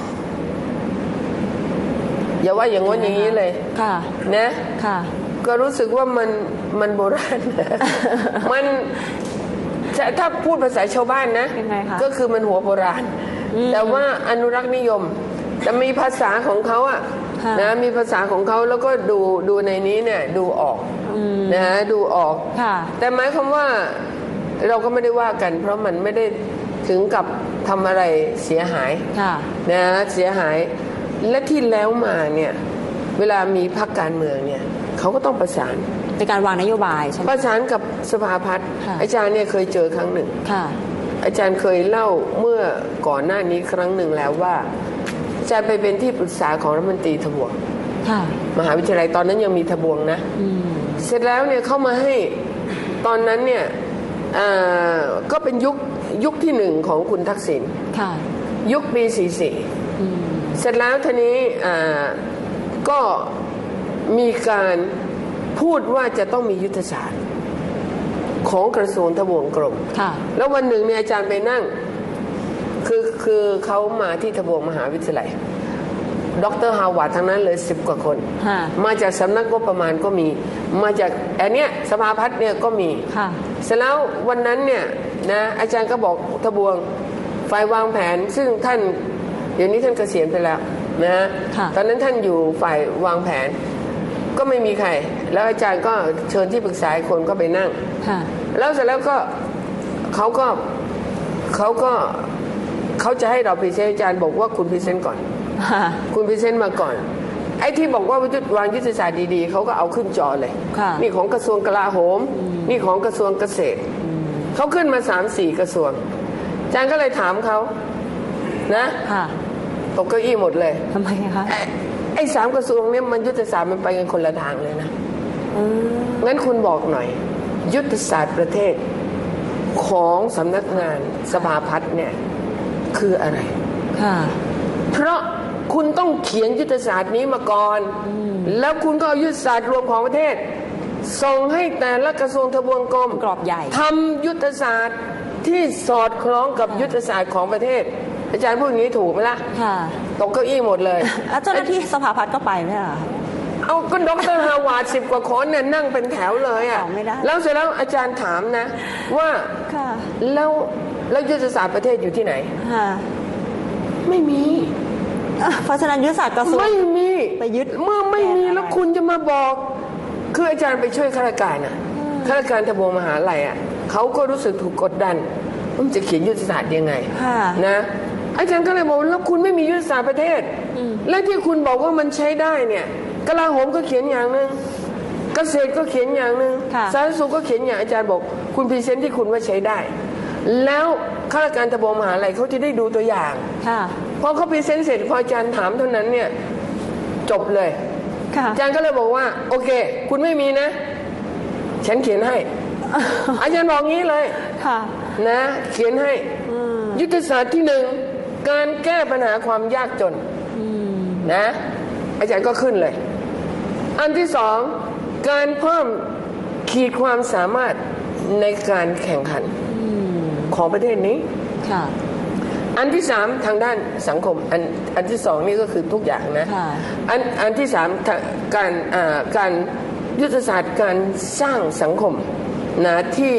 อย่าว่าอย่างว่าอย่างนี้เลยนะก็รู้สึกว่ามันมันโบราณมันถ้าพูดภาษาชาวบ้านนะก็คือมันหัวโบราณแต่ว่าอนุรักษ์นิยมแต่มีภาษาของเขาอะนะมีภาษาของเขาแล้วก็ดูดูในนี้เนี่ยดูออกนะดูออกแต่หมายความว่าเราก็ไม่ได้ว่ากันเพราะมันไม่ได้ถึงกับทำอะไรเสียหายนะเสียหายและที่แล้วมาเนี่ยเวลามีพรรคการเมืองเนี่ยเขาก็ต้องประสานในการวางนโยบายใช่ไหมประสานกับสภาพัฒน์อาจารย์เนี่ยเคยเจอครั้งหนึ่งอาจารย์เคยเล่าเมื่อก่อนหน้านี้ครั้งหนึ่งแล้วว่าอาจารย์ไปเป็นที่ปรึกษาของรัฐมนตรีทบวงมหาวิทยาลัยตอนนั้นยังมีทบวงนะเสร็จแล้วเนี่ยเข้ามาให้ตอนนั้นเนี่ยก็เป็นยุคยุคที่หนึ่งของคุณทักษิณยุคปีสี่สิบเสร็จแล้วทีนี้ก็มีการพูดว่าจะต้องมียุทธศาสตร์ของกระทรวงทบวงกรมแล้ววันหนึ่งเนี่ยอาจารย์ไปนั่งคือคือเขามาที่ทบวงมหาวิทยาลัยดร.ฮาวาร์ดทั้งนั้นเลยสิบกว่าคนมาจากสำนักงบประมาณก็มีมาจากอันเนี้ยสภาพัฒน์เนี่ยก็มีเสร็จแล้ววันนั้นเนี่ยนะอาจารย์ก็บอกทบวงฝ่ายวางแผนซึ่งท่านเดี๋ยวนี้ท่านเกษียณไปแล้วนะตอนนั้นท่านอยู่ฝ่ายวางแผนก็ไม่มีใครแล้วอาจารย์ก็เชิญที่ปรึกษาคนก็ไปนั่งแล้วเสร็จแล้วก็เขาก็เขาก็เขาจะให้เราพรีเซนต์อาจารย์บอกว่าคุณพรีเซนต์ก่อนคุณพรีเซนต์มาก่อนไอ้ที่บอกว่าวางยุทธศาสตร์ดีๆเขาก็เอาขึ้นจอเลยนี่ของกระทรวงกลาโหมนี่ของกระทรวงเกษตรเขาขึ้นมาสามสี่กระทรวงอาจารย์ก็เลยถามเขานะตกเก้าอี้หมดเลยทำไมคะไอ้สามกระทรวงนี้มันยุทธศาสตร์มันไปกันคนละทางเลยนะงั้นคุณบอกหน่อยยุทธศาสตร์ประเทศของสำนักงานสภาพัฒน์เนี่ยคืออะไรเพราะคุณต้องเขียนยุทธศาสตร์นี้มาก่อนแล้วคุณก็เอายุทธศาสตร์รวมของประเทศส่งให้แต่ละกระทรวงทบวงกรมกรอบใหญ่ทำยุทธศาสตร์ที่สอดคล้องกับยุทธศาสตร์ของประเทศอาจารย์พูดอย่างนี้ถูกไหมล่ะตกเก้าอี้หมดเลยแล้วเจ้าหน้าที่สภาพัฒน์ก็ไปไหมล่ะเอาก็ดร.ฮาวาร์ดสิบกว่าคนเนี่ยนั่งเป็นแถวเลยอ่ะแล้วเสร็จแล้วอาจารย์ถามนะว่าแล้วแล้วยุทธศาสตร์ประเทศอยู่ที่ไหนไม่มีเพราะฉะนั้นยุทธศาสตร์กระทรวงไม่มีไปยึดเมื่อไม่มีแล้วคุณจะมาบอกคืออาจารย์ไปช่วยข้าราชการอ่ะข้าราชการทบวงมหาลัยอ่ะเขาก็รู้สึกถูกกดดันว่าจะเขียนยุทธศาสตร์ยังไงนะอาจารย์ก็เลยบอกแล้วคุณไม่มียุทธศาสตร์ประเทศและที่คุณบอกว่ามันใช้ได้เนี่ยกลาโหมก็เขียนอย่างนึงเกษตรก็เขียนอย่างนึงสาธารณสุขก็เขียนอย่างอาจารย์บอกคุณพรีเซนต์ที่คุณว่าใช้ได้แล้วข้าราชการทบวงมหาลัยเขาจะได้ดูตัวอย่างพอเขาพรีเซนต์เสร็จพออาจารย์ถามเท่านั้นเนี่ยจบเลยอาจารย์ก็เลยบอกว่าโอเคคุณไม่มีนะฉันเขียนให้อาจารย์บอกงี้เลยนะเขียนให้ยุทธศาสตร์ที่หนึ่งการแก้ปัญหาความยากจนนะอาจารย์ก็ขึ้นเลยอันที่สองการเพิ่มขีดความสามารถในการแข่งขันของประเทศนี้อันที่สามทางด้านสังคมอันอันที่สองนี่ก็คือทุกอย่างนะอันอันที่สามการการยุทธศาสตร์การสร้างสังคมนะที่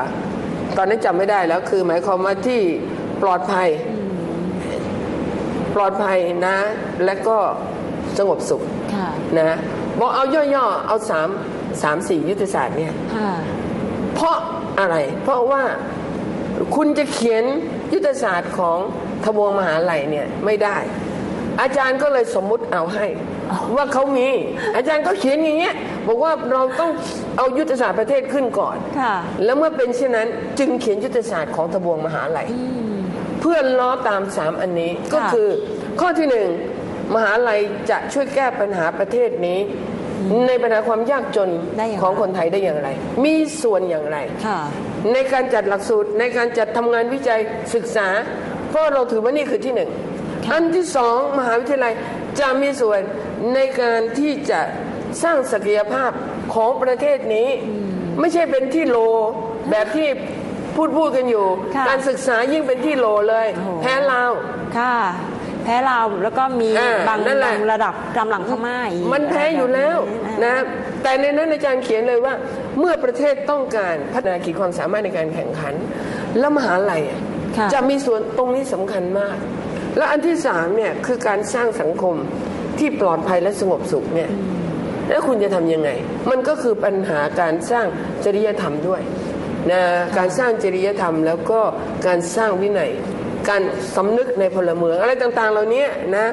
ตอนนี้จำไม่ได้แล้วคือหมายความว่าที่ปลอดภัยปลอดภัยนะและก็สงบสุขนะบอกเอาย่อๆเอาสามสามสี่ยุทธศาสตร์เนี่ยเพราะอะไรเพราะว่าคุณจะเขียนยุทธศาสตร์ของทบวงมหาลัยเนี่ยไม่ได้อาจารย์ก็เลยสมมุติเอาให้ว่าเขามีอาจารย์ก็เขียนอย่างเงี้ยบอกว่าเราต้องเอายุทธศาสตร์ประเทศขึ้นก่อนแล้วเมื่อเป็นเช่นนั้นจึงเขียนยุทธศาสตร์ของทบวงมหาลัยเพื่อล้อตามสามอันนี้ก็คือข้อที่หนึ่งมหาลัยจะช่วยแก้ปัญหาประเทศนี้ในปัญหาความยากจนของคนไทยได้อย่างไรมีส่วนอย่างไรในการจัดหลักสูตรในการจัดทำงานวิจัยศึกษาเพราะเราถือว่านี่คือที่หนึ่งอันที่สองมหาวิทยาลัยจะมีส่วนในการที่จะสร้างศักยภาพของประเทศนี้ไม่ใช่เป็นที่โลแบบที่พูดพูดกันอยู่การศึกษายิ่งเป็นที่โลเลยแพ้ลาวค่ะแพ้ลาวแล้วก็มีบางระดับกำลังพม่าอีกมันแพ้อยู่แล้วนะแต่ในนั้นอาจารย์เขียนเลยว่าเมื่อประเทศต้องการพัฒนาขีดความสามารถในการแข่งขันแล้วมหาลัยจะมีส่วนตรงนี้สำคัญมากและอันที่สามเนี่ยคือการสร้างสังคมที่ปลอดภัยและสงบสุขเนี่ยแล้วคุณจะทำยังไงมันก็คือปัญหาการสร้างจริยธรรมด้วยนะการสร้างจริยธรรมแล้วก็การสร้างวินัยการสำนึกในพลเมืองอะไรต่างๆเหล่านี้นะ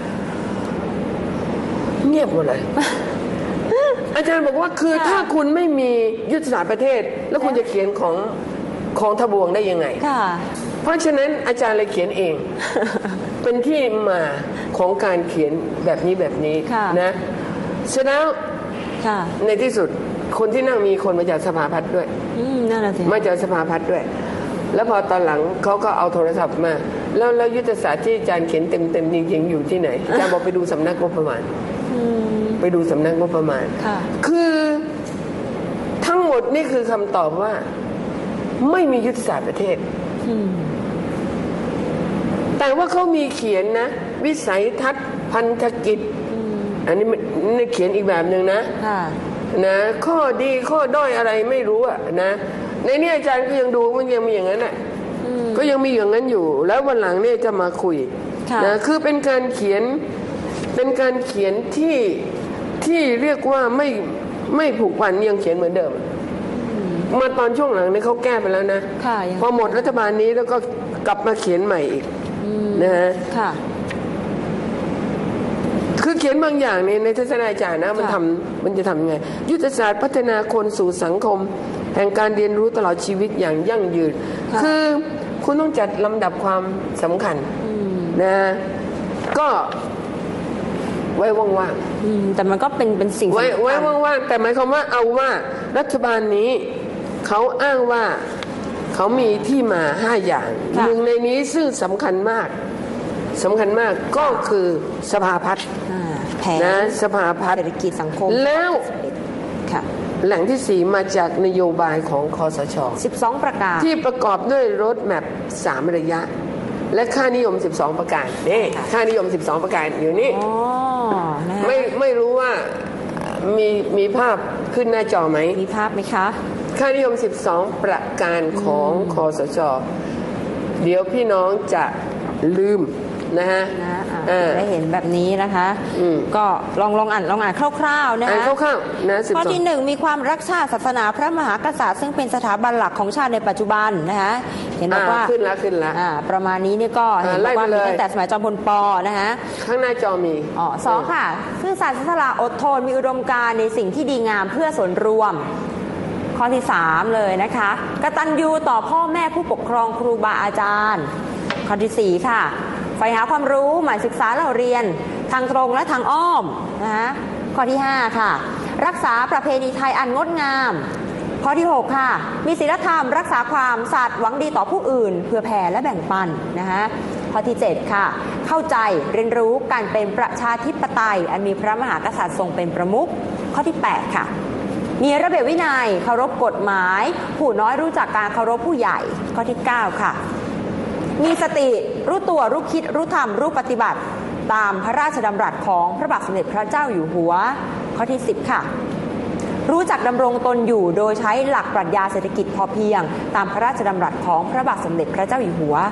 เงียบหมดเลย อาจารย์บอกว่าคือถ้าคุณไม่มียุทธศาสตร์ประเทศแล้วคุณจะเขียนของของทบวงได้ยังไงเพราะฉะนั้นอาจารย์เลยเขียนเอง เป็นที่มาของการเขียนแบบนี้แบบนี้นะเสร็จแล้วในที่สุดคนที่นั่งมีคนมาจากสภาพัฒน์ด้วยมาจากสภาพัฒน์ด้วยแล้วพอตอนหลังเขาก็เอาโทรศัพท์มาแล้วแล้วยุทธศาสตร์ที่อาจารย์เขียนเต็มเต็มจริงๆอยู่ที่ไหนอาจารย์บอกไปดูสำนักงบประมาณไปดูสำนักงบประมาณคือทั้งหมดนี่คือคำตอบว่าไม่มียุทธศาสตร์ประเทศแต่ว่าเขามีเขียนนะวิสัยทัศน์พันธกิจอันนี้นี่เขียนอีกแบบหนึ่งนะนะข้อดีข้อด้อยอะไรไม่รู้อะนะในนี้อาจารย์ก็ยังดูมันยังมีอย่างนั้นอ่ะก็ยังมีอย่างนั้นอยู่แล้ววันหลังเนี่ยจะมาคุยนะคือเป็นการเขียนเป็นการเขียนที่ที่เรียกว่าไม่ไม่ผูกพันยังเขียนเหมือนเดิมมาตอนช่วงหลังเนี่ยเขาแก้ไปแล้วนะพอหมดรัฐบาลนี้แล้วก็กลับมาเขียนใหม่อีกนะฮะคือเขียนบางอย่างในในทัศนคตินะมันทำมันจะทำยังไงยุทธศาสตร์พัฒนาคนสู่สังคมแห่งการเรียนรู้ตลอดชีวิตอย่างยั่งยืนคือคุณต้องจัดลำดับความสำคัญนะก็ไว้ว่างๆแต่มันก็เป็นเป็นสิ่งไว้ไว้ว่างๆแต่หมายความว่าเอาว่ารัฐบาลนี้เขาอ้างว่าเขามีที่มาห้าอย่างหนึ่งในนี้ซึ่งสำคัญมากสำคัญมากก็คือสภาพัฒน์นะสภาพัฒน์เศรษฐกิจสังคมแล้วแหล่งที่สี่มาจากนโยบายของคสช. สิบสองประการที่ประกอบด้วยโรดแมพสามระยะและค่านิยมสิบสองประการนี่ค่านิยมสิบสองประการอยู่นี่ไม่ไม่รู้ว่ามีมีภาพขึ้นหน้าจอไหมมีภาพไหมคะค่านิยมสิบสองประการของคสช.เดี๋ยวพี่น้องจะลืมนะฮะได้เห็นแบบนี้นะคะก็ลองลองอ่านลองอ่านคร่าวๆนะคะคร่าวๆนะข้อที่หนึ่งมีความรักชาติศาสนาพระมหากษัตริย์ซึ่งเป็นสถาบันหลักของชาติในปัจจุบันนะคะเห็นบอกว่าขึ้นแล้วขึ้นแล้วประมาณนี้นี่ก็เห็นบอกว่ามีตั้งแต่สมัยจอมพลป.นะคะข้างหน้าจอมีอ๋อสองค่ะซื่อสัตย์เสียสละอดทนมีอุดมการณ์ในสิ่งที่ดีงามเพื่อส่วนรวมข้อที่สามเลยนะคะกตัญญูต่อพ่อแม่ผู้ปกครองครูบาอาจารย์ข้อที่สี่ค่ะใฝ่หาความรู้หมั่นศึกษาเล่าเรียนทางตรงและทางอ้อมนะคะข้อที่ห้าค่ะรักษาประเพณีไทยอันงดงามข้อที่หกค่ะมีศีลธรรมรักษาความสัตย์หวังดีต่อผู้อื่นเพื่อแผ่และแบ่งปันนะคะข้อที่เจ็ดค่ะเข้าใจเรียนรู้การเป็นประชาธิปไตยอันมีพระมหากษัตริย์ทรงเป็นประมุขข้อที่แปดค่ะมีระเบียบวินัยเคารพกฎหมายผู้น้อยรู้จักการเคารพผู้ใหญ่ข้อที่เก้าค่ะมีสติรู้ตัวรู้คิดรู้ทำรู้ปฏิบัติตามพระราชดำรัสของพระบาทสมเด็จพระเจ้าอยู่หัวข้อที่สิบค่ะรู้จักดำรงตนอยู่โดยใช้หลักปรัชญาเศรษฐกิจพอเพียงตามพระราชดำรัสของพระบาทสมเด็จพระเจ้าอยู่หัวข้อ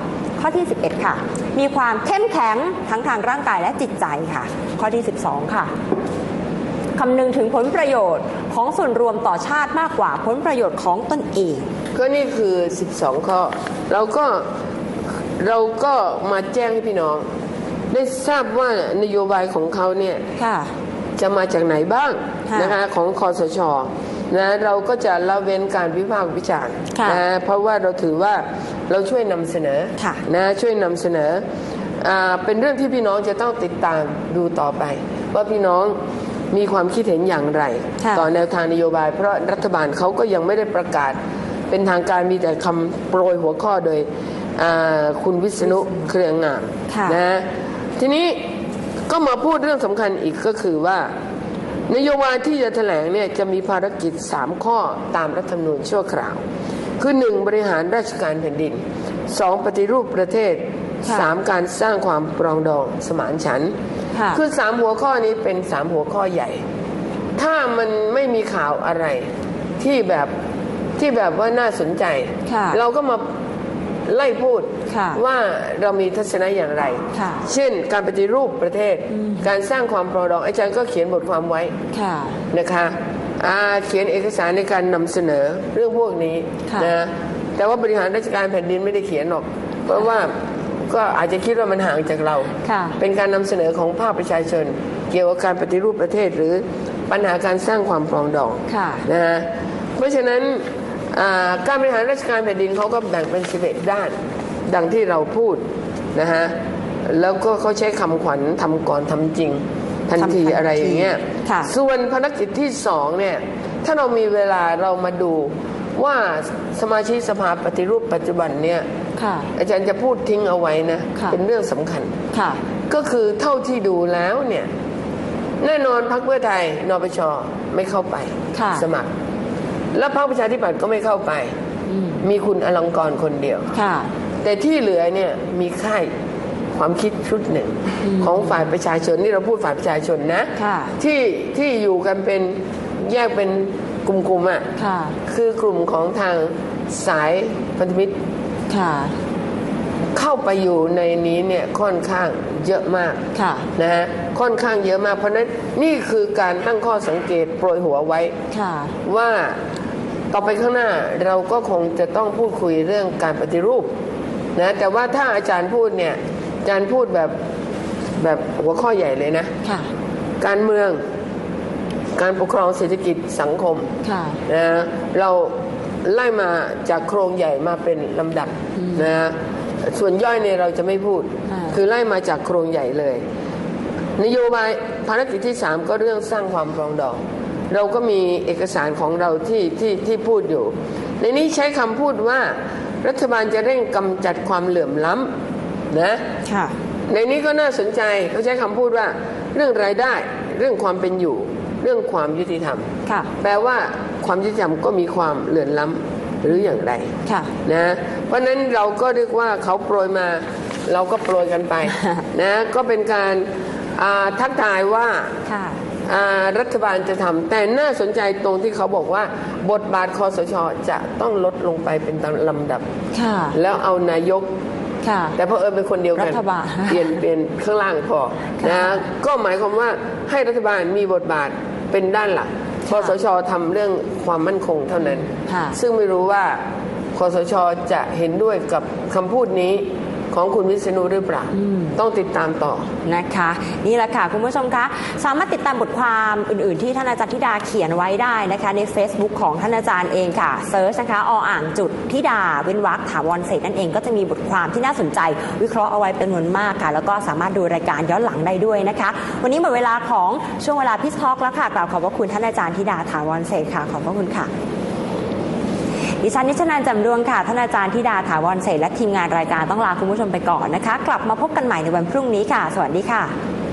ข้อที่สิบเอ็ดค่ะมีความเข้มแข็งทั้งทางร่างกายและจิตใจค่ะข้อที่สิบสองค่ะคำนึงถึงผลประโยชน์ของส่วนรวมต่อชาติมากกว่าผลประโยชน์ของตนเองก็นี่คือสิบสองข้อเราก็เราก็มาแจ้งให้พี่น้องได้ทราบว่านโยบายของเขาเนี่ยจะมาจากไหนบ้างนะคะของคสช.นะเราก็จะละเว้นการวิพากษ์วิจารณ์นะเพราะว่าเราถือว่าเราช่วยนำเสนอนะช่วยนำเสนอเป็นเรื่องที่พี่น้องจะต้องติดตามดูต่อไปว่าพี่น้องมีความคิดเห็นอย่างไรต่อแนวทางนโยบายเพราะรัฐบาลเขาก็ยังไม่ได้ประกาศเป็นทางการมีแต่คำโปรยหัวข้อโดยคุณวิษณุเครืองามนะทีนี้ก็มาพูดเรื่องสำคัญอีกก็คือว่านโยบายที่จะแถลงเนี่ยจะมีภารกิจสามข้อตามรัฐธรรมนูญชั่วคราวคือหนึ่งบริหารราชการแผ่นดินสองปฏิรูปประเทศสามการสร้างความปรองดองสมานฉันท์คือสามหัวข้อนี้เป็นสามหัวข้อใหญ่ถ้ามันไม่มีข่าวอะไรที่แบบที่แบบว่าน่าสนใจเราก็มาไล่พูดว่าเรามีทัศนะอย่างไรเช่นการปฏิรูปประเทศการสร้างความปรองดองอาจารย์ก็เขียนบทความไว้นะคะเขียนเอกสารในการนำเสนอเรื่องพวกนี้นะแต่ว่าบริหารราชการแผ่นดินไม่ได้เขียนหรอกเพราะว่าก็อาจจะคิดว่ามันห่างจากเราเป็นการนำเสนอของภาคประชาชนเกี่ยวกับการปฏิรูปประเทศหรือปัญหาการสร้างความปรองดองนะฮะเพราะฉะนั้นการบริหารราชการแผ่นดินเขาก็แบ่งเป็นสิบเอ็ดด้านดังที่เราพูดนะฮะแล้วก็เขาใช้คำขวัญทำก่อนทำจริงทันทีอะไรอย่างเงี้ยส่วนภารกิจที่สองเนี่ยถ้าเรามีเวลาเรามาดูว่าสมาชิกสภาปฏิรูปปัจจุบันเนี่ยอาจารย์จะพูดทิ้งเอาไว้นะเป็นเรื่องสำคัญก็คือเท่าที่ดูแล้วเนี่ยแน่นอนพรรคเพื่อไทยนปช.ไม่เข้าไปสมัครแล้วพรรคประชาธิปัตย์ก็ไม่เข้าไปมีคุณอลังกรคนเดียวแต่ที่เหลือเนี่ยมีค่ายความคิดชุดหนึ่งของฝ่ายประชาชนนี่เราพูดฝ่ายประชาชนนะที่ที่อยู่กันเป็นแยกเป็นกลุ่มๆอ่ะคือกลุ่มของทางสายพันธมิตรเข้าไปอยู่ในนี้เนี่ยค่อนข้างเยอะมากนะฮะค่อนข้างเยอะมากเพราะนั้นนี่คือการตั้งข้อสังเกตโปรยหัวไว้ว่าต่อไปข้างหน้าเราก็คงจะต้องพูดคุยเรื่องการปฏิรูปนะแต่ว่าถ้าอาจารย์พูดเนี่ยอาจารย์พูดแบบแบบหัวข้อใหญ่เลยนะการเมืองการปกครองเศรษฐกิจสังคมนะเราไล่มาจากโครงใหญ่มาเป็นลำดับนะส่วนย่อยเนี่ยเราจะไม่พูดคือไล่มาจากโครงใหญ่เลยนโยบายภารกิจที่สามก็เรื่องสร้างความปรองดองเราก็มีเอกสารของเราที่ที่ที่พูดอยู่ในนี้ใช้คำพูดว่ารัฐบาลจะเร่งกำจัดความเหลื่อมล้ำนะในนี้ก็น่าสนใจเขาใช้คำพูดว่าเรื่องรายได้เรื่องความเป็นอยู่เรื่องความยุติธรรมแปลว่าความยุติธรรมก็มีความเหลื่อมล้ำหรืออย่างไรนะเพราะนั้นเราก็เรียกว่าเขาโปรยมาเราก็โปรยกันไปนะก็เป็นการทักทายว่ารัฐบาลจะทำแต่น่าสนใจตรงที่เขาบอกว่าบทบาทคสช.จะต้องลดลงไปเป็นตามลำดับแล้วเอานายกแต่เพราะเอิญเป็นคนเดียวกันเปลี่ยนเป็นข้างล่างพอนะก็หมายความว่าให้รัฐบาลมีบทบาทเป็นด้านหลักคสช.ทำเรื่องความมั่นคงเท่านั้นซึ่งไม่รู้ว่าคสช.จะเห็นด้วยกับคำพูดนี้ของคุณวิษณุหรือเปล่าต้องติดตามต่อนะคะนี่แหละค่ะคุณผู้ชมคะสามารถติดตามบทความอื่นๆที่ท่านอาจารย์ธิดาเขียนไว้ได้นะคะใน Facebook ของท่านอาจารย์เองค่ะเซิร์ชนะคะออ่างจุดธิดาเว้นวรรคถาวรเศรษฐ์นั่นเองก็จะมีบทความที่น่าสนใจวิเคราะห์เอาไว้เป็นจำนวนมากค่ะแล้วก็สามารถดูรายการย้อนหลังได้ด้วยนะคะวันนี้หมดเวลาของช่วงเวลาพิสทอล์กแล้วค่ะกล่าวขอบพระคุณท่านอาจารย์ธิดาถาวรเศรษฐ์ค่ะขอบพระคุณค่ะดิฉันนิชนันท์ แจ่มดวงค่ะท่านอาจารย์ธิดาถาวรเศรษฐ์และทีมงานรายการต้องลาคุณผู้ชมไปก่อนนะคะกลับมาพบกันใหม่ในวันพรุ่งนี้ค่ะสวัสดีค่ะ